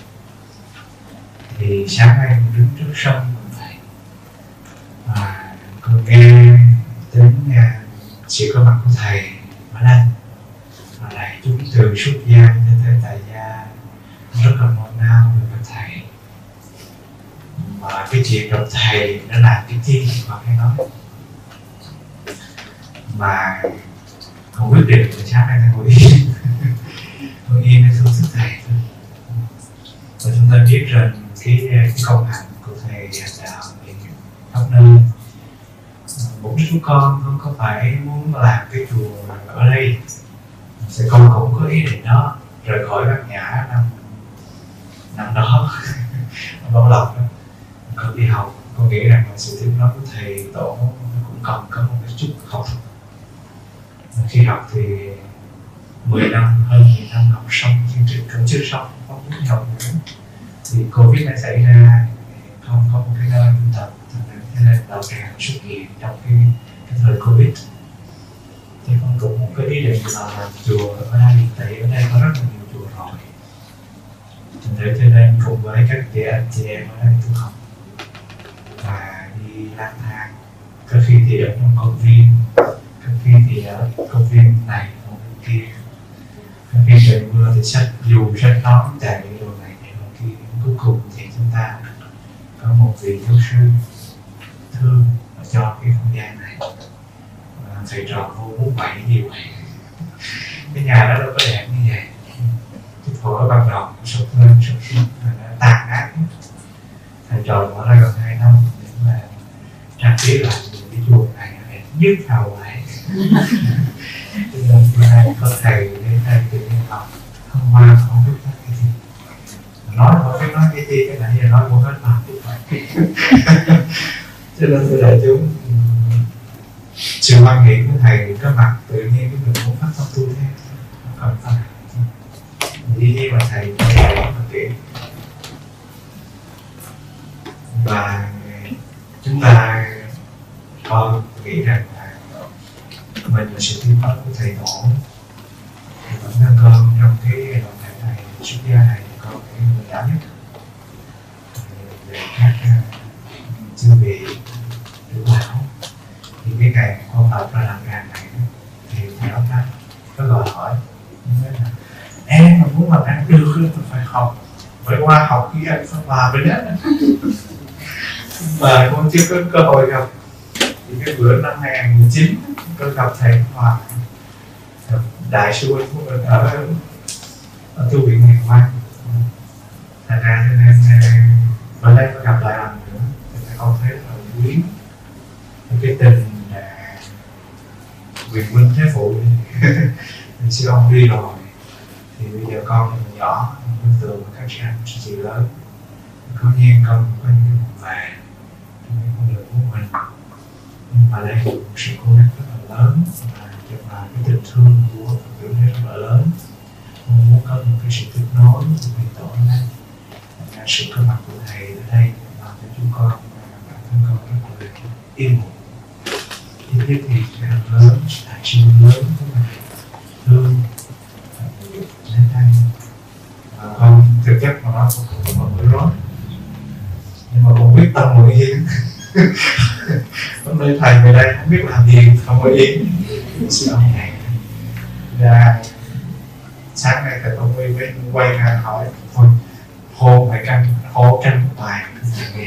Thì sáng nay mình đứng trước sông cũng vậy, và con nghe đến sự có mặt của thầy ở đây, và lại chúng từ xuất gia cho tới tại gia rất là ngon nao với các thầy. Và cái chuyện gặp thầy nó là cái chi mà hay nói, mà không quyết định là sáng nay ngồi yên ngồi yên để thưởng thức thầy thôi. Và chúng ta biết rằng cái, cái công hạnh của thầy hành đạo thì khắp nơi. Bốn chú con không có phải muốn làm cái chùa ở đây, sẽ con cũng có ý định đó, rời khỏi Bát Nhã năm năm đó Bảo Lộc đó, con đi học. Con nghĩ rằng là sự tiếp nối của thầy tổ cũng cần có một cái chút học thuật. Khi học thì mười năm, hơn mười năm học xong chương trình cũng chưa xong, không muốn học nữa. Thì Covid này xảy ra, không có một cái nơi tu tập, cho nên đạo tràng xuất hiện trong cái, cái thời Covid. Thì con cũng một cái ý định là làm chùa ở đây, tại ở đây có rất là nhiều chùa rồi. Để cho nên cùng với các chị anh chị em ở đây tu học và đi lang thang, có khi thì ở trong công viên, có khi thì ở công viên này, công viên kia, có khi trời mưa thì sách dù sách nón chạy đồ này để mà kia. Cuối cùng thì chúng ta có một vị giáo sư thương cho cái không gian này, và thầy trò vô muốn bảy điều này. Cái nhà đó đâu có đẹp như vậy. Cái thổ ban đầu sụp lên sụp xuống và nó tàn ác. Thầy trò mở ra gần hai năm để mà trang trí lại cái chùa này đẹp nhất hào ngoại. Cho nên bữa nay có thầy đến đây tự nhiên học không hoa không biết cái gì, nói không biết nói cái gì, cái này giờ nói không hết mà. Cho nên thưa đại chúng, sự hoan hỷ của thầy có mặt tự nhiên cái mình muốn phát tâm tu theo, không phải dĩ nhiên là thầy có thể mà kỹ. Và chúng ta con nghĩ rằng là mình là sự tiến hóa của thầy tổ, thì bản thân con trong cái đoàn thể này, xuất gia này, con cái người đã nhất về các chư vị trưởng lão. Thì cái ngày con tập ra làm gàng này muốn làm ăn được tôi phải học, phải qua học khi anh phải hòa với đó mà con chưa có cơ hội gặp. Thì cái bữa năm hai nghìn mười chín tôi gặp thầy Hòa, gặp đại sư của mình ở ở tu viện Ngày Mai. Thành ra cho nên ở đây có gặp lại lần nữa thì con thấy là quý cái tình là quyền huynh thế phụ thì sư ông đi rồi, thì bây giờ con còn nhỏ, con tưởng các chị anh chị lớn, có nhiên con có những về con đường của mình, nhưng mà đây một sự cố gắng rất là lớn và chật là cái tình thương của Phật tử rất là lớn. Con muốn có một cái sự tiếp nối của thầy tổ này, sự có mặt của thầy ở đây làm cho chúng con và bản thân con rất là yên ổn. Ít nhất thì cái hàng lớn, đại sư lớn của mình thương đến đây, và con thực chất mà nó không có một cái rốt, nhưng mà con quyết tâm ngồi yên. Hôm nay thầy về đây không biết làm gì, không ngồi yên. Sư ông này ra sáng nay thầy ông quay quay ra hỏi thôi hô phải canh hô canh bài nghe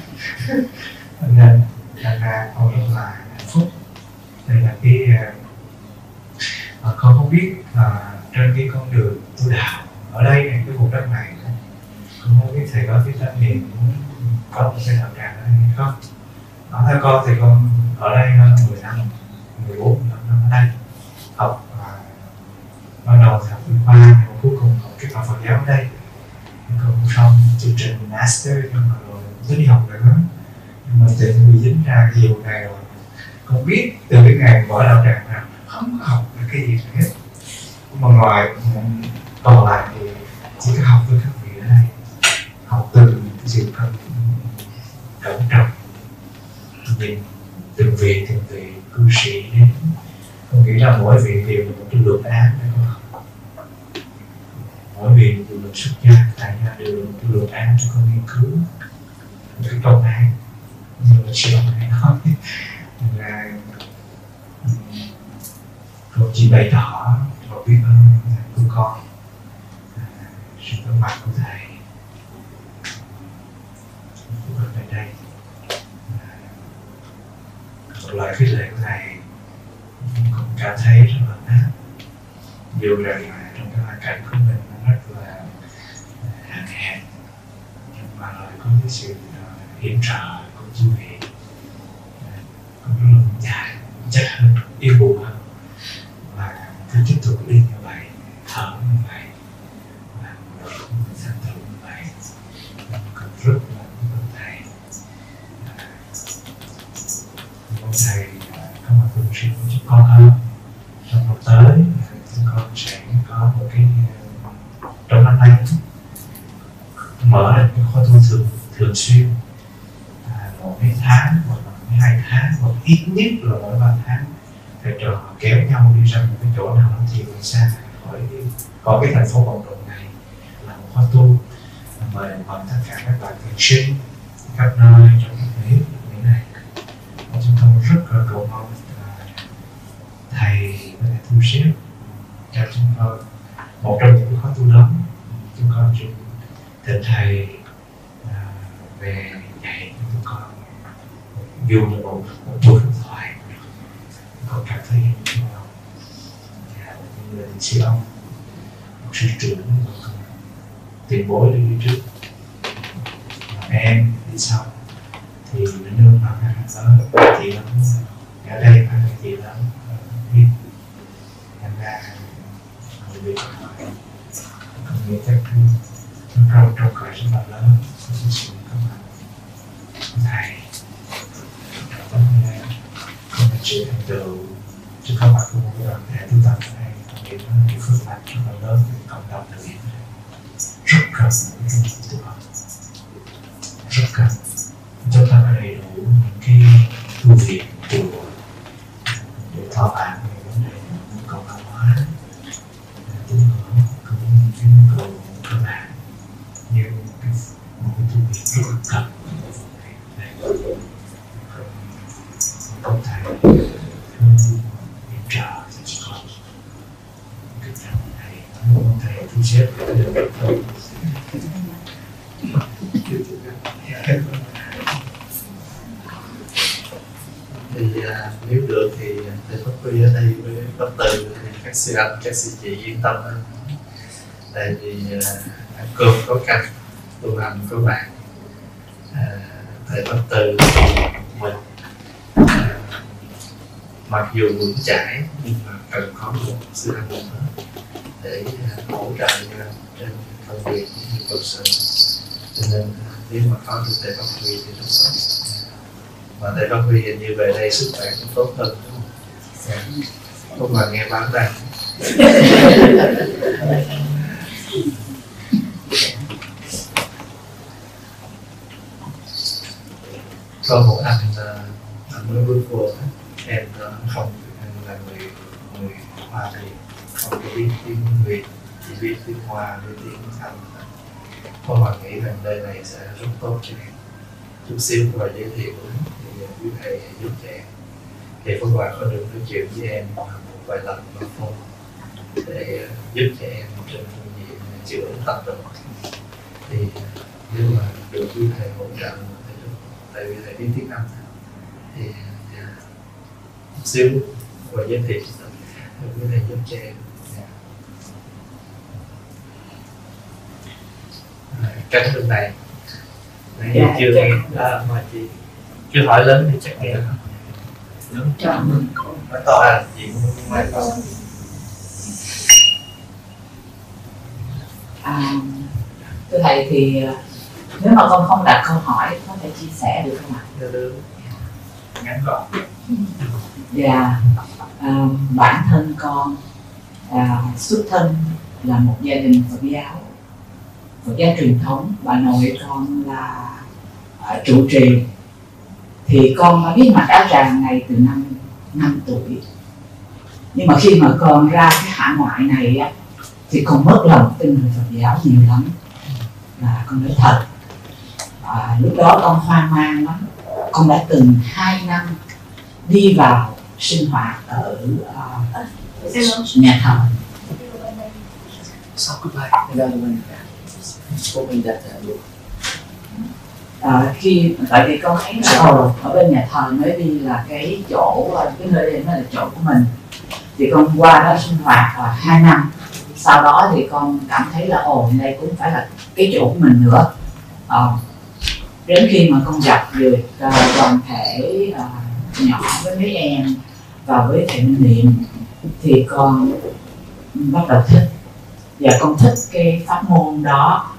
nên thành ra con rất là hạnh phúc. Đây là cái uh, con không biết uh, trên cái con đường tu đạo ở đây này, cái vùng đất này con không biết thầy có cái trách nhiệm muốn có một cái đạo tràng ở đây hay không. Nói theo con thì con ở đây hơn mười năm, mười bốn năm ở đây học, uh, ban đầu thì học y khoa, nhưng cuối cùng học cái học Phật giáo ở đây. Còn xong chương trình master nhưng mà rồi tới đi học nữa, nhưng mà tự bị dính ra cái vụ này rồi không biết từ cái ngày mở đạo tràng nào không có học được cái gì hết, mà ngoài còn lại thì chỉ có học với các vị ở đây, học từ sự cẩn cẩn trọng nhìn từng vị từng vị cư sĩ đến. Con nghĩ là mỗi vị đều là một cái luận án để con học, mỗi vị đều là xuất gia tại nhà đều là một cái luận án cho con nghiên cứu, một cái công án như là sư ông này nói là con chỉ bày tỏ và biết ơn của con sự có mặt của thầy của ở đây. Một lời khích lệ của thầy con cảm thấy rất là áp, dù rằng trong cái hoàn cảnh của mình nó rất là hạn hẹp, nhưng mà lại có cái sự hiểm trợ của chư vị, con rất là dài chắc hơn, yêu buồn hơn, và cứ tiếp tục đi như vậy, thở như vậy, và thành tựu như vậy. Con rất là cảm ơn thầy. Mong thầy có một thường xuyên của chúng con hơn. Trong một tới chúng con sẽ có một cái trong năm nay mở ra cái khóa tu thường thường xuyên, à, một mấy tháng hoặc là mấy hai tháng, hoặc ít nhất là mỗi ba tháng thầy trò kéo nhau đi ra một cái chỗ nào nó thiền xa khỏi cái, khỏi cái thành phố bận rộn này, là một khóa tu mời mời tất cả các bạn thiền sinh khắp nơi trong cái thế giới này. Và chúng tôi rất là cầu mong thầy có thể thu xếp cho chúng tôi một trong những khóa tu đó. Chúng con xin thỉnh thầy à, về dạy cho chúng con dù là một một buổi điện thoại, con cảm thấy như nào như là sư ông, một sư trưởng, một tiền bối đi trước, em đi sau, thì nương vào cái đó chị lắm ở đây phải là chị lắm biết. Thành ra người bị hỏi con nghĩ chắc trong trong trong cõi rất là lớn có sự có mặt thầy trong này không phải chịu thành tựu chứ không phải của một cái đoàn thể tu tập này. Con nghĩ nó là cái phước lành rất là lớn của cộng đồng người Việt rất cần những cái tu học, rất cần chúng ta có đầy đủ những cái tu viện của để thỏa mãn về vấn đề nhu cầu văn hóa, tín ngưỡng, cũng như cái nhu cầu cơ bản như cái một cái tu viện rất cần này. Không thể viện trợ cho con cái trọng này không thể thu xếp Thì à, nếu được thì thầy Pháp Huy ở đây với Phật tử thì các sư anh, các sư chị yên tâm hơn. Tại vì à, ăn cơm có canh, tu hành có bạn. À, thầy Pháp Tử mình à, mặc dù vững chãi nhưng mà cần có một sư anh nữa để à, hỗ trợ cho trên công việc như cuộc sống. Cho nên nếu mà có được thầy Pháp Huy thì rất tốt. Mà thầy Pháp Huy hình như về đây sức khỏe cũng tốt hơn đúng không? Dạ. Không mà nghe báo rằng có một anh, anh mới bước vô, em không là người người Hoa thì không có biết tiếng Việt, chỉ biết tiếng Hoa với tiếng Anh. Con mà nghĩ rằng đây này sẽ rất tốt cho em. Chút xíu và giới thiệu thì quý thầy giúp cho em. Thì Pháp Hòa có được nói chuyện với em một vài lần qua phone để giúp cho em trên phương diện chữa tập được. Thì nếu mà được quý thầy hỗ trợ thì rất tốt. Tại vì thầy biết tiếng Anh thì chút xíu và giới thiệu được quý thầy giúp cho em. Cánh bên này nãy giờ chưa nghe à, mà chị chưa hỏi lớn thì chắc nghe lớn Chọn nói to là chị cũng nói to. À, thưa thầy thì nếu mà con không đặt câu hỏi có thể chia sẻ được không ạ? Được, ngắn gọn. Dạ, à, bản thân con à, xuất thân là một gia đình Phật giáo, Phật giáo truyền thống. Bà nội con là à, trụ trì. Thì con đã biết mặc áo tràng này từ năm năm tuổi. Nhưng mà khi mà con ra cái hải ngoại này á, thì con mất lòng tin về Phật giáo nhiều lắm. Là con nói thật, à, lúc đó con hoang mang lắm. Con đã từng hai năm đi vào sinh hoạt ở uh, nhà thờ. Sau cái bài ra mình của mình đặt được. À, khi tại vì con thấy là ờ, ở bên nhà thờ mới đi là cái chỗ, cái nơi đây mới là chỗ của mình, thì con qua đó sinh hoạt uh, hai năm. Sau đó thì con cảm thấy là ồ đây cũng phải là cái chỗ của mình nữa. À, đến khi mà con gặp được uh, đoàn thể uh, nhỏ với mấy em và với thầy Minh Niệm thì con bắt đầu thích, và con thích cái pháp môn đó.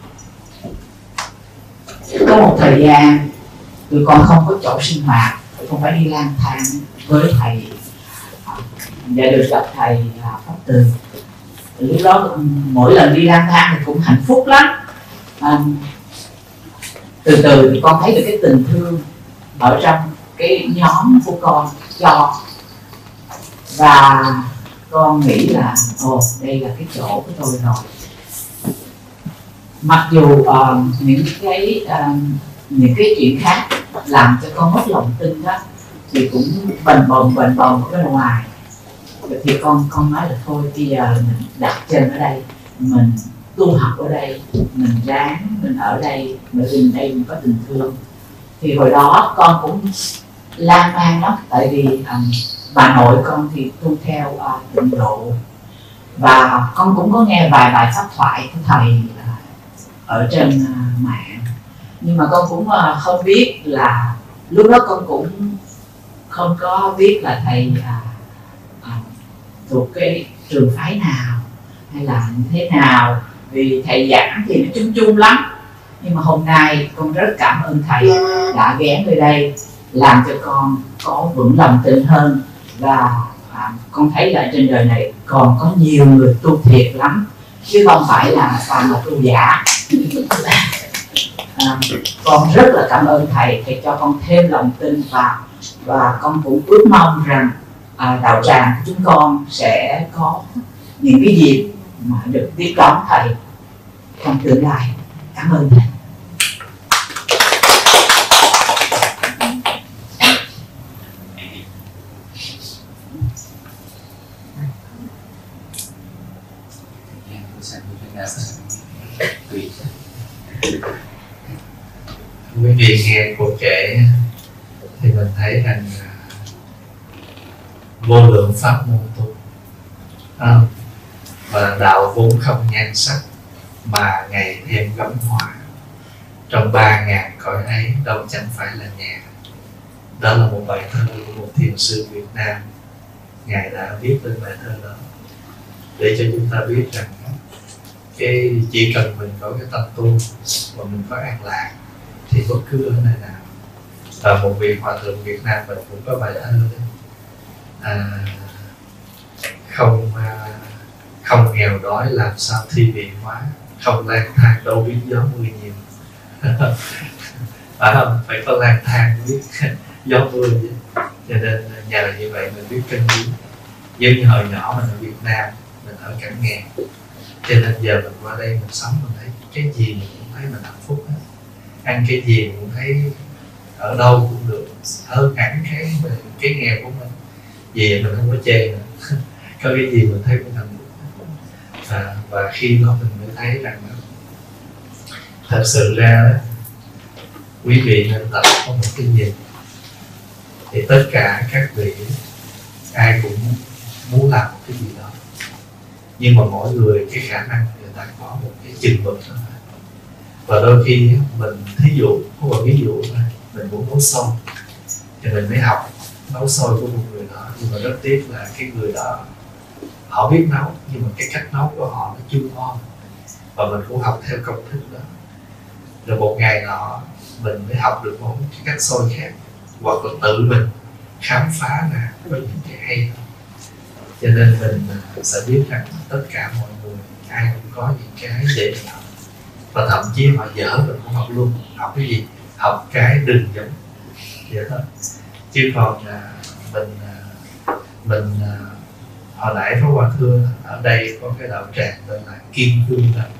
Có một thời gian tụi con không có chỗ sinh hoạt, con phải đi lang thang với thầy và được gặp thầy Pháp Từ. Lúc đó mỗi lần đi lang thang thì cũng hạnh phúc lắm. À, từ từ thì con thấy được cái tình thương ở trong cái nhóm của con cho, và con nghĩ là ồ đây là cái chỗ của tôi rồi. Mặc dù uh, những cái uh, những cái chuyện khác làm cho con mất lòng tin đó thì cũng bần bồng bần bồng ở bên ngoài, thì con con nói là thôi bây giờ mình đặt chân ở đây, mình tu học ở đây, mình ráng mình ở đây, bởi vì đây mình có tình thương. Thì hồi đó con cũng lan man lắm, tại vì um, bà nội con thì tu theo uh, tịnh độ, và con cũng có nghe vài bài pháp thoại của thầy uh, ở trên uh, mạng, nhưng mà con cũng uh, không biết là lúc đó con cũng không có biết là thầy uh, uh, thuộc cái trường phái nào hay là như thế nào, vì thầy giảng thì nó chung chung lắm. Nhưng mà hôm nay con rất cảm ơn thầy đã ghé nơi đây, làm cho con có vững lòng tin hơn, và à, con thấy là trên đời này còn có nhiều người tu thiệt lắm, chứ không phải là toàn là tu giả. À, con rất là cảm ơn thầy, thầy cho con thêm lòng tin, và và con cũng ước mong rằng à, đạo tràng của chúng con sẽ có những cái dịp mà được tiếp đón thầy trong tương lai. Cảm ơn thầy. Dạ, tùy. Quý vị nghe cô kể thì mình thấy rằng vô lượng pháp môn tu, à, và đạo vốn không nhan sắc mà ngày thêm gấm hoa, trong ba ngàn cõi ấy đâu chẳng phải là nhà. Đó là một bài thơ của một thiền sư Việt Nam. Ngài đã viết lên bài thơ đó để cho chúng ta biết rằng cái chỉ cần mình có cái tâm tu và mình có an lạc thì bất cứ ở nơi nào. Và một vị hòa thượng Việt Nam mình cũng có bài thơ đó. À, không à, không nghèo đói làm sao thi vị hóa, không lang thang đâu biết gió mưa nhiều. Phải không? Phải có lang thang biết gió mưa chứ. Cho nên nhờ như vậy mình biết cân đối. Giống như hồi nhỏ mình ở Việt Nam, mình ở cảnh nghèo, cho nên giờ mình qua đây mình sống mình thấy cái gì mình cũng thấy mình hạnh phúc hết. Ăn cái gì mình cũng thấy ở đâu cũng được, hơn hẳn cái cái nghèo của mình. Vì mình không có chê nữa. Có cái gì mình thấy cũng hạnh phúc. À, và khi đó mình mới thấy rằng thật sự ra quý vị nên tập có một cái nhìn, thì tất cả các vị ai cũng muốn làm một cái gì đó, nhưng mà mỗi người cái khả năng người ta có một cái chừng mực đó. Và đôi khi mình thí dụ có một ví dụ thôi, mình muốn nấu xôi thì mình mới học nấu xôi của một người đó, nhưng mà rất tiếc là cái người đó họ biết nấu nhưng mà cái cách nấu của họ nó chưa ngon, và mình cũng học theo công thức đó. Rồi một ngày nọ mình mới học được một cái cách xôi khác, hoặc là tự mình khám phá ra có những cái hay hơn. Cho nên mình sẽ biết rằng tất cả mọi người ai cũng có những cái để mình học, và thậm chí họ dở mình cũng học luôn. Học cái gì? Học cái đừng giống vậy thôi. Chứ còn à, mình à, mình à, hồi nãy Pháp Hòa thưa ở đây có cái đạo tràng tên là Kim Cương Tâm.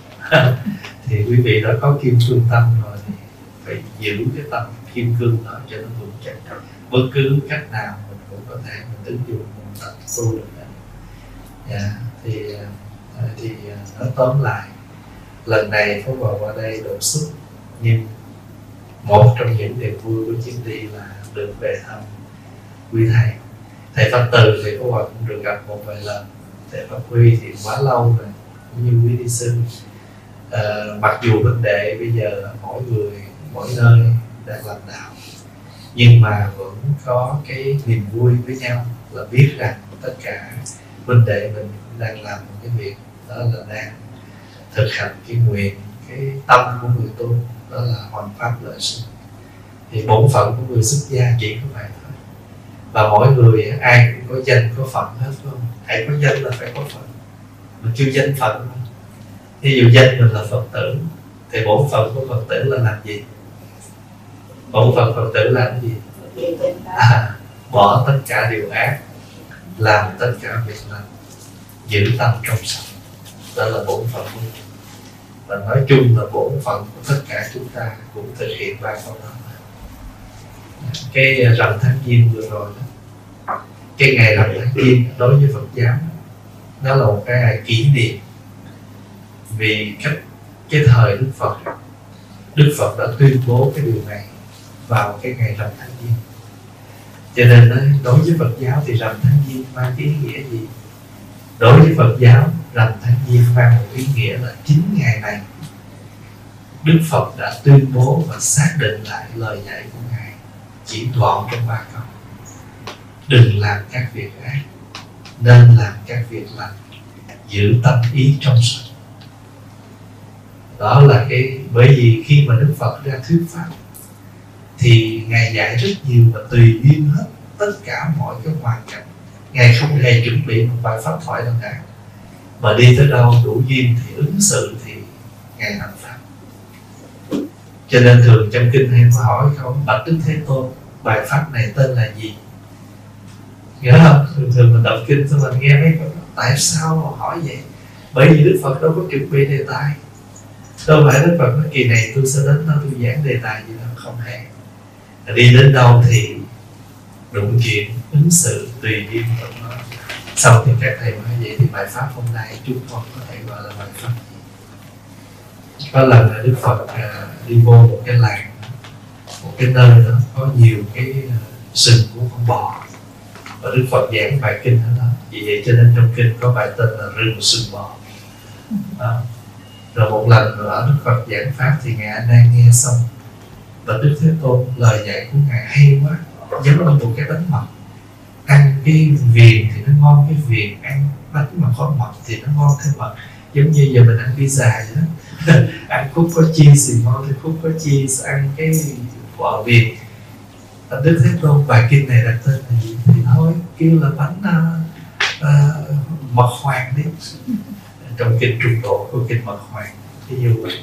Thì quý vị đã có Kim Cương Tâm rồi thì phải giữ cái tâm kim cương đó cho nó vững chắc. Bất cứ cách nào mình cũng có thể mình ứng dụng mình tập tu được. Yeah, thì thì nói tóm lại, lần này Pháp Hòa qua đây đột xuất, nhưng một trong những niềm vui của chuyến đi là được về thăm quý thầy. Thầy Pháp Từ thì Pháp Hòa cũng được gặp một vài lần. Thầy Pháp Huy thì quá lâu rồi, cũng như quý đi sư. À, mặc dù huynh đệ bây giờ mỗi người mỗi nơi đang làm đạo, nhưng mà vẫn có cái niềm vui với nhau là biết rằng tất cả huynh đệ mình cũng đang làm một cái việc, đó là đang thực hành cái nguyện, cái tâm của người tu, đó là hoằng pháp lợi sinh. Thì bổn phận của người xuất gia chỉ có vậy thôi. Và mỗi người ai cũng có danh có phận hết, phải không? Hãy có danh là phải có phận. Mình kêu danh phận. Ví dụ danh mình là Phật tử, thì bổn phận của Phật tử là làm gì? Bổn phận Phật tử làm cái gì? À, bỏ tất cả điều ác, làm tất cả việc lành, giữ tâm trong sạch. Đó là bổn phận của mình. Và nói chung là bổn phận của tất cả chúng ta cũng thực hiện ba câu đó. Cái rằm tháng Giêng vừa rồi đó, cái ngày rằm tháng Giêng đối với Phật giáo, nó là một cái ngày kỷ niệm. Vì cách cái thời Đức Phật, Đức Phật đã tuyên bố cái điều này vào cái ngày rằm tháng Giêng. Cho nên đối với Phật giáo thì rằm tháng Giêng mang cái ý nghĩa gì? Đối với Phật giáo, rằm tháng Giêng mang một ý nghĩa là chính ngày này Đức Phật đã tuyên bố và xác định lại lời dạy của Ngài chỉ gọn trong ba câu: đừng làm các việc ác, nên làm các việc lành, giữ tâm ý trong sạch. Đó là cái, bởi vì khi mà Đức Phật ra thuyết pháp thì Ngài dạy rất nhiều và tùy duyên hết tất cả mọi cái hoàn cảnh. Ngài không hề chuẩn bị một bài pháp thoại nào cả, mà đi tới đâu đủ duyên thì ứng xử thì Ngài làm pháp. Cho nên thường trong kinh hay có hỏi không: bạch Đức Thế Tôn, bài pháp này tên là gì? Nhớ không? Thường thường mình đọc kinh xong mình nghe mấy câu đó, tại sao mà hỏi vậy? Bởi vì Đức Phật đâu có chuẩn bị đề tài. Đâu phải Đức Phật nói kỳ này tôi sẽ đến đó tôi giảng đề tài gì đâu, không hề. Đi đến đâu thì đụng chuyện, ứng xử tùy duyên Phật nói. Sau thì các thầy nói vậy thì bài pháp hôm nay chúng con có thể gọi là bài pháp gì? Có lần là Đức Phật à, đi vô một cái làng, một cái nơi đó có nhiều cái sừng của con bò, và Đức Phật giảng bài kinh ở đó. Vì vậy cho nên trong kinh có bài tên là rừng sừng bò. À, rồi một lần nữa Đức Phật giảng pháp thì ngài A Nan nghe xong, và Đức Thế Tôn lời dạy của ngài hay quá, giống như một cái bánh mật. Ăn cái viền thì nó ngon cái viền, ăn bánh mà có mật thì nó ngon thêm mật. Giống như giờ mình ăn pizza vậy đó. Ăn khúc có cheese thì ngon thêm khúc có cheese, ăn cái quả viền. Và Đức Thế Tôn bài kinh này đặt tên là gì thì thôi kêu là bánh uh, uh, mật hoàng đi. Trong kinh Trung Bộ có kinh mật hoàng, ví dụ vậy.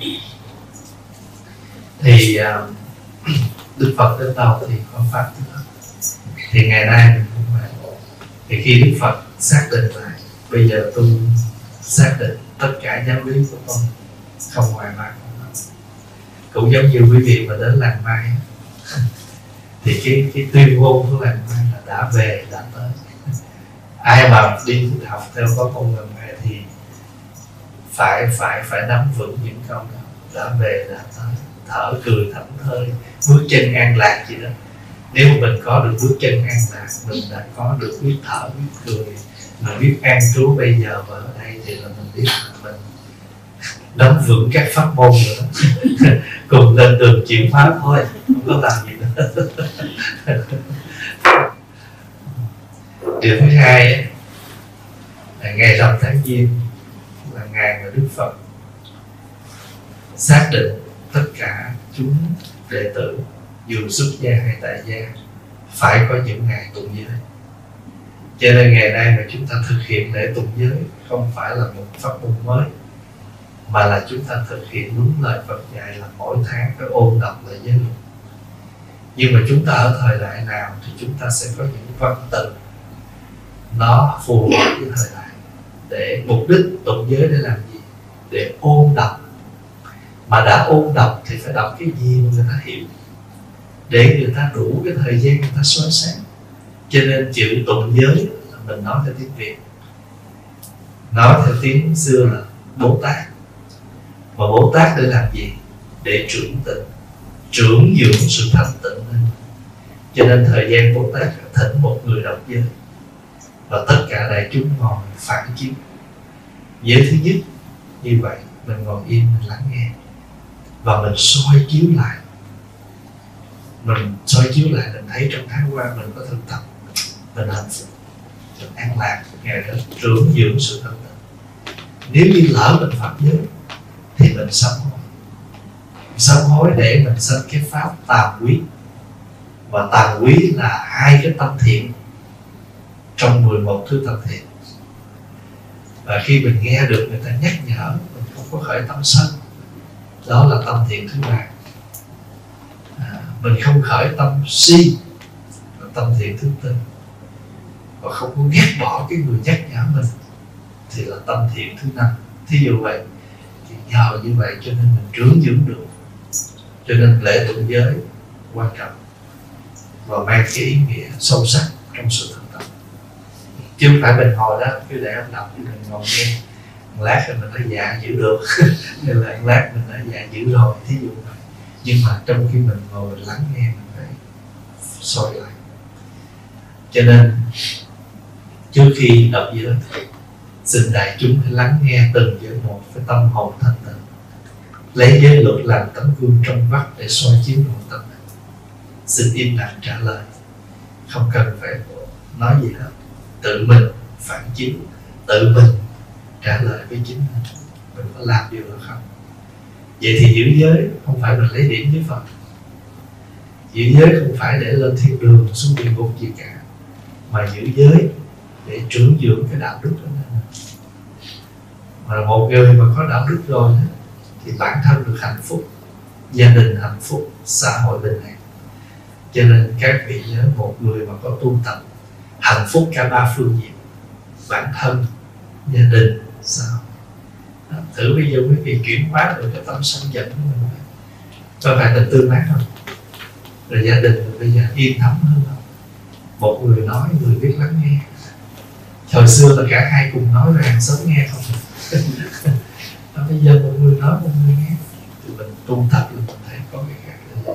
Thì uh, Đức Phật đến đâu thì có pháp tới đó. Thì ngày nay mình cũng vậy. Thì khi Đức Phật xác định lại, bây giờ tôi xác định tất cả giáo lý của tôi không ngoài ba con đó. Cũng giống như quý vị mà đến làng Mai thì cái, cái tuyên ngôn của làng Mai là đã về, đã tới. Ai mà đi học theo có con làng Mai thì phải phải phải nắm vững những câu đó. Đã về, đã tới, thở cười thảnh thơi, bước chân an lạc gì đó. Nếu mà mình có được bước chân an lạc, mình đã có được biết thở, biết cười, mình biết an trú bây giờ và ở đây, thì là mình biết là mình nắm vững các pháp môn rồi đó. Cùng lên đường chuyển pháp thôi, không có làm gì nữa. Điều thứ hai ấy, là ngày rằm tháng Giêng là ngày mà Đức Phật xác định tất cả chúng đệ tử dù xuất gia hay tại gia phải có những ngày tụng giới. Cho nên ngày nay mà chúng ta thực hiện lễ tụng giới không phải là một pháp môn mới, mà là chúng ta thực hiện đúng lời Phật dạy là mỗi tháng phải ôn đọc lại giới luật. Nhưng mà chúng ta ở thời đại nào thì chúng ta sẽ có những văn tự nó phù hợp với thời đại. Để mục đích tụng giới để làm gì? Để ôn đọc. Mà đã ôn đọc thì phải đọc cái gì mà người ta hiểu, để người ta đủ cái thời gian người ta soi sáng. Cho nên chữ tụng giới là mình nói theo tiếng Việt, nói theo tiếng xưa là Bồ Tát. Mà Bồ Tát để làm gì? Để trưởng tịnh, trưởng dưỡng sự thanh tịnh lên. Cho nên thời gian Bồ Tát thỉnh một người đọc giới, và tất cả đại chúng ngồi phản chiếu. Giới thứ nhất như vậy, mình ngồi yên, mình lắng nghe, và mình soi chiếu lại. Mình soi chiếu lại, mình thấy trong tháng qua mình có thực tập, mình hạnh phúc, mình an lạc, ngày đó trưởng dưỡng sự thanh tịnh. Nếu như lỡ mình phạm giới thì mình sám hối, sám hối để mình sanh cái pháp tàm quý. Và tàm quý là hai cái tâm thiện trong mười một thứ tâm thiện. Và khi mình nghe được người ta nhắc nhở, mình không có khởi tâm sân, đó là tâm thiện thứ ba. À, mình không khởi tâm si, là tâm thiện thứ tư. Và không có ghét bỏ cái người nhắc nhở mình thì là tâm thiện thứ năm. Thí dụ vậy, thì nhờ như vậy cho nên mình trưởng dưỡng được. Cho nên lễ tụng giới quan trọng và mang cái ý nghĩa sâu sắc trong sự thực tập. Chứ không phải mình ngồi đó cứ để ông đọc, chứ mình ngồi nghe một lát rồi mình đã dạ giữ được hay là một lát mình đã dạ giữ rồi, thí dụ vậy. Nhưng mà trong khi mình ngồi mình lắng nghe, mình phải soi lại. Cho nên trước khi đọc giới, xin đại chúng hãy lắng nghe từng giới một với tâm hồn thanh tịnh, lấy giới luật làm tấm gương trong vắt để soi chiếu nội tâm mình. Xin im lặng trả lời, không cần phải nói gì hết, tự mình phản chiếu, tự mình trả lời với chính mình. Mình có làm điều đó không? Vậy thì giữ giới không phải mình lấy điểm với Phật, giữ giới không phải để lên thiên đường xuống địa ngục gì cả, mà giữ giới để trưởng dưỡng cái đạo đức đó. Mà một người mà có đạo đức rồi thì bản thân được hạnh phúc, gia đình hạnh phúc, xã hội bình an. Cho nên các vị nhớ, một người mà có tu tập hạnh phúc cả ba phương diện: bản thân, gia đình, xã hội. Thử bây giờ quý vị chuyển hóa được cái tâm sân giận của mình, có phải là tương mát không? Rồi gia đình rồi bây giờ yên thấm hơn không? Một người nói, người biết lắng nghe. Thời xưa là cả hai cùng nói rồi hàng xóm nghe không? Bây giờ một người nói, một người nghe. thì mình tu tập là mình thấy có cái khác nữa.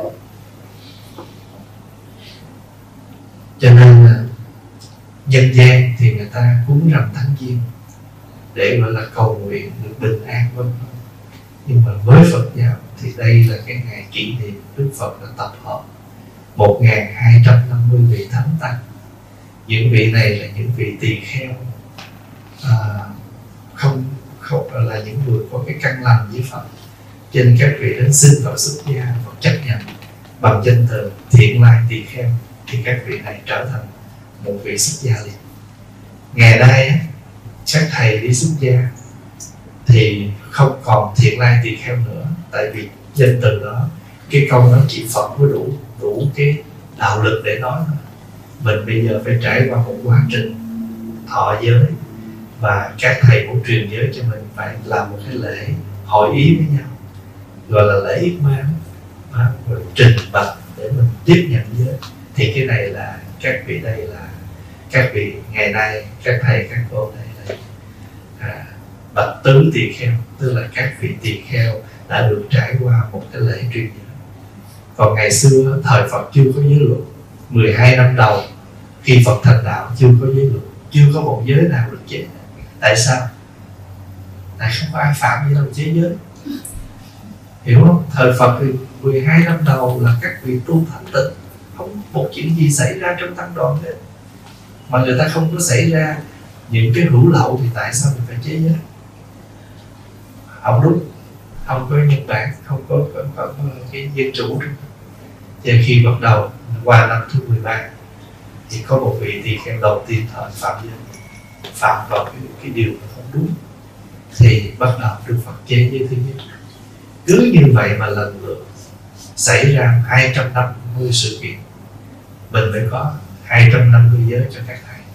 Cho nên là nhân gian thì người ta cúng rằm tháng giêng để gọi là cầu nguyện được bình an vân vân. Nhưng mà với Phật giáo thì đây là cái ngày kỷ niệm Đức Phật đã tập hợp một nghìn hai trăm năm mươi vị thánh tăng. Những vị này là những vị tỳ kheo, à, không không là những người có cái căn lành với Phật, cho nên các vị đến xin vào xuất gia và chấp nhận bằng danh từ Thiện Lai Tỳ Kheo thì các vị này trở thành một vị xuất gia liền. Ngày nay các thầy đi xuất gia thì không còn Thiện Lai Tỳ Kheo nữa, tại vì danh từ đó, cái câu đó chỉ Phật mới đủ đủ cái đạo lực để nói thôi. Mình bây giờ phải trải qua một quá trình thọ giới, và các thầy cũng truyền giới cho mình phải làm một cái lễ hội ý với nhau, gọi là lễ yết ma, rồi trình bày để mình tiếp nhận giới. Thì cái này là các vị đây là các vị ngày nay, các thầy các cô đây là à, bạch tứ tỳ kheo, tức là các vị tỳ kheo đã được trải qua một cái lễ truyền giới. Còn ngày xưa thời Phật chưa có giới luật, mười hai năm đầu khi Phật thành đạo chưa có giới luật, chưa có một giới nào được chế. Tại sao? Tại không có ai phạm gì đâu chế giới, hiểu không? Thời Phật thì mười hai năm đầu là các vị tu thanh tịnh, không một chuyện gì xảy ra trong tăng đoàn hết, mà người ta không có xảy ra những cái hữu lậu thì tại sao mình phải chế giới? Không đúng, không có nhân bản, không có, có, có, có cái dân chủ. Cho khi bắt đầu qua năm thứ mười ba thì có một vị tỳ kheo đầu tiên thời phạm giới, phạm vào cái, cái điều mà không đúng, thì bắt đầu Đức Phật chế giới thứ nhất. Cứ như vậy mà lần lượt xảy ra hai trăm năm mươi sự kiện, mình mới có hai trăm năm mươi giới cho các thầy.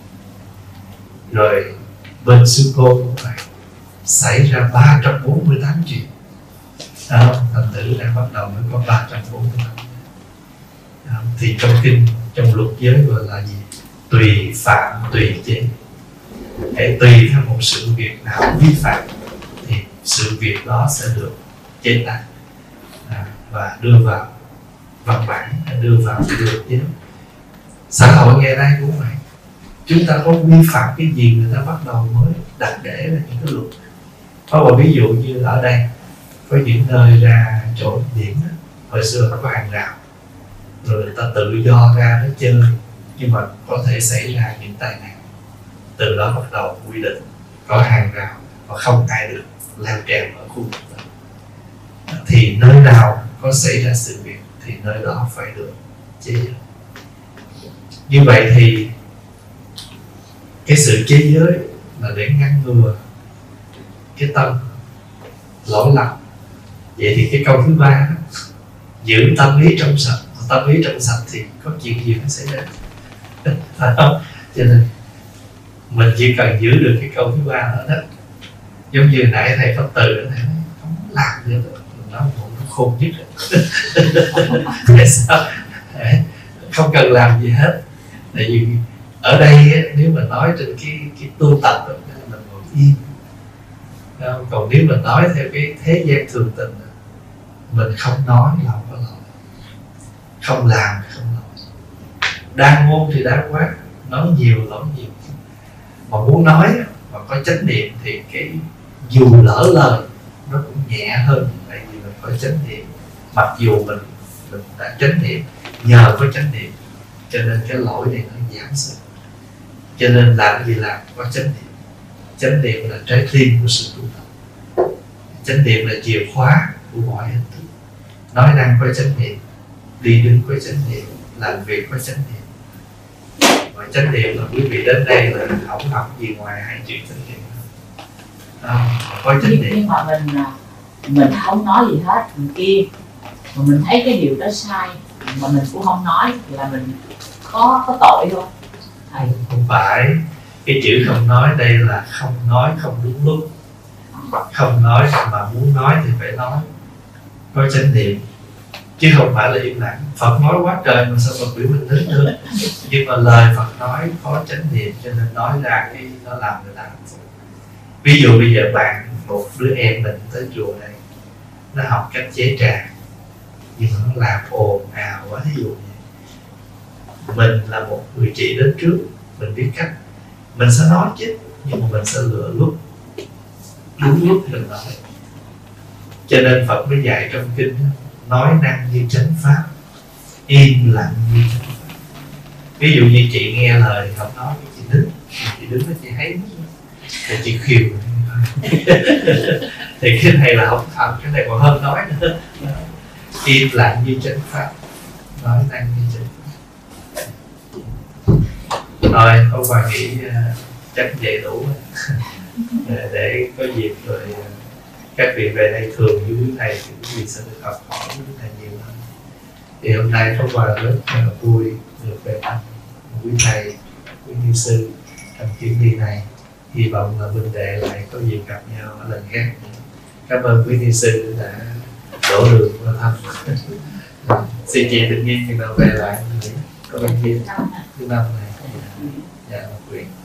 Rồi bên sư cô cũng vậy, xảy ra ba trăm bốn mươi tám chuyện. Đó, thành tử đã bắt đầu mới có ba trăm bốn mươi tám. Đó, thì trong kinh, trong luật giới gọi là gì? Tùy phạm tùy chế. Hãy tùy theo một sự việc nào vi phạm thì sự việc đó sẽ được chế tài à, và đưa vào văn bản, đưa vào luật giới. Xã hội ngày nay cũng vậy, chúng ta có vi phạm cái gì người ta bắt đầu mới đặt để là những cái luật. Có một ví dụ như ở đây có những nơi ra chỗ biển đó, hồi xưa có hàng rào, rồi người ta tự do ra nó chơi, nhưng mà có thể xảy ra những tai nạn. Từ đó bắt đầu quy định có hàng rào và không ai được leo trèo ở khu vực đó. Thì nơi nào có xảy ra sự việc thì nơi đó phải được chế giới. Như vậy thì cái sự chế giới là để ngăn ngừa cái tâm lỗi lầm. Vậy thì cái câu thứ ba đó, giữ tâm lý trong sạch. Tâm lý trong sạch thì có chuyện gì nó xảy ra, phải không? Cho nên mình chỉ cần giữ được cái câu thứ ba nữa đó. Giống như nãy thầy Pháp Từ thầy nói không làm được, nó cũng khôn nhất. Tại sao? Không cần làm gì hết. Tại vì ở đây nếu mà nói trên cái cái tu tập đó, mình ngồi yên. Còn nếu mình nói theo cái thế gian thường tình, mình không nói là không có lỗi, không làm thì không lỗi. Đang ngôn thì đáng quá, nói nhiều lỗi nhiều. Mà muốn nói mà có chánh niệm thì cái dù lỡ lời nó cũng nhẹ hơn, tại vì mình có chánh niệm. Mặc dù mình mình đã chánh niệm, nhờ có chánh niệm cho nên cái lỗi này nó giảm xuống. Cho nên làm gì làm có chánh niệm. Chánh niệm là trái tim của sự tu tập. Chánh niệm là chìa khóa của mọi hình thức. Nói năng có chánh niệm, đi đứng có chánh niệm, làm việc có chánh niệm. Và chánh niệm là quý vị đến đây là không học gì ngoài hai chuyện chánh niệm. Đó, có chánh niệm. Nhưng mà mình mình không nói gì hết, mình kia mà mình thấy cái điều đó sai mà mình cũng không nói thì là mình có có tội không thầy? Không phải, cái chữ không nói đây là không nói không đúng lúc. Không nói mà muốn nói thì phải nói, có chánh niệm, chứ không phải là im lặng. Phật nói quá trời mà sao Phật biểu mình đến nữa. Nhưng mà lời Phật nói có chánh niệm, cho nên nói ra cái nó làm người ta hạnh phúc. Ví dụ bây giờ bạn, một đứa em mình tới chùa này, nó học cách chế trà nhưng mà nó làm ồn ào quá, ví dụ vậy. Mình là một người chị đến trước, mình biết cách, mình sẽ nói chứ, nhưng mà mình sẽ lựa lúc đúng lúc mình nói. Cho nên Phật mới dạy trong kinh nói năng như chánh pháp, im lặng như chánh pháp. Ví dụ như chị nghe lời không nói, chị đứng, chị đứng đó chị thấy thì chị khiều thì cái này là không thật, cái này còn hơn nói nữa. Im lặng như chánh pháp, nói năng như chánh pháp. Rồi ông bà nghĩ uh, chắc vậy đủ để, để có dịp rồi uh, các vị về đây thường với quý thầy thì quý vị sẽ được học hỏi với quý thầy nhiều hơn. Thì hôm nay ông bà rất uh, vui được về thăm quý thầy, quý ni sư trong chuyến đi này. Hy vọng là huynh đệ lại có dịp gặp nhau ở lần khác. Cảm ơn quý ni sư đã đổ đường qua thăm. Xin chị tự nhiên khi nào về lại có bên kia thứ năm này. Dạ, quyền.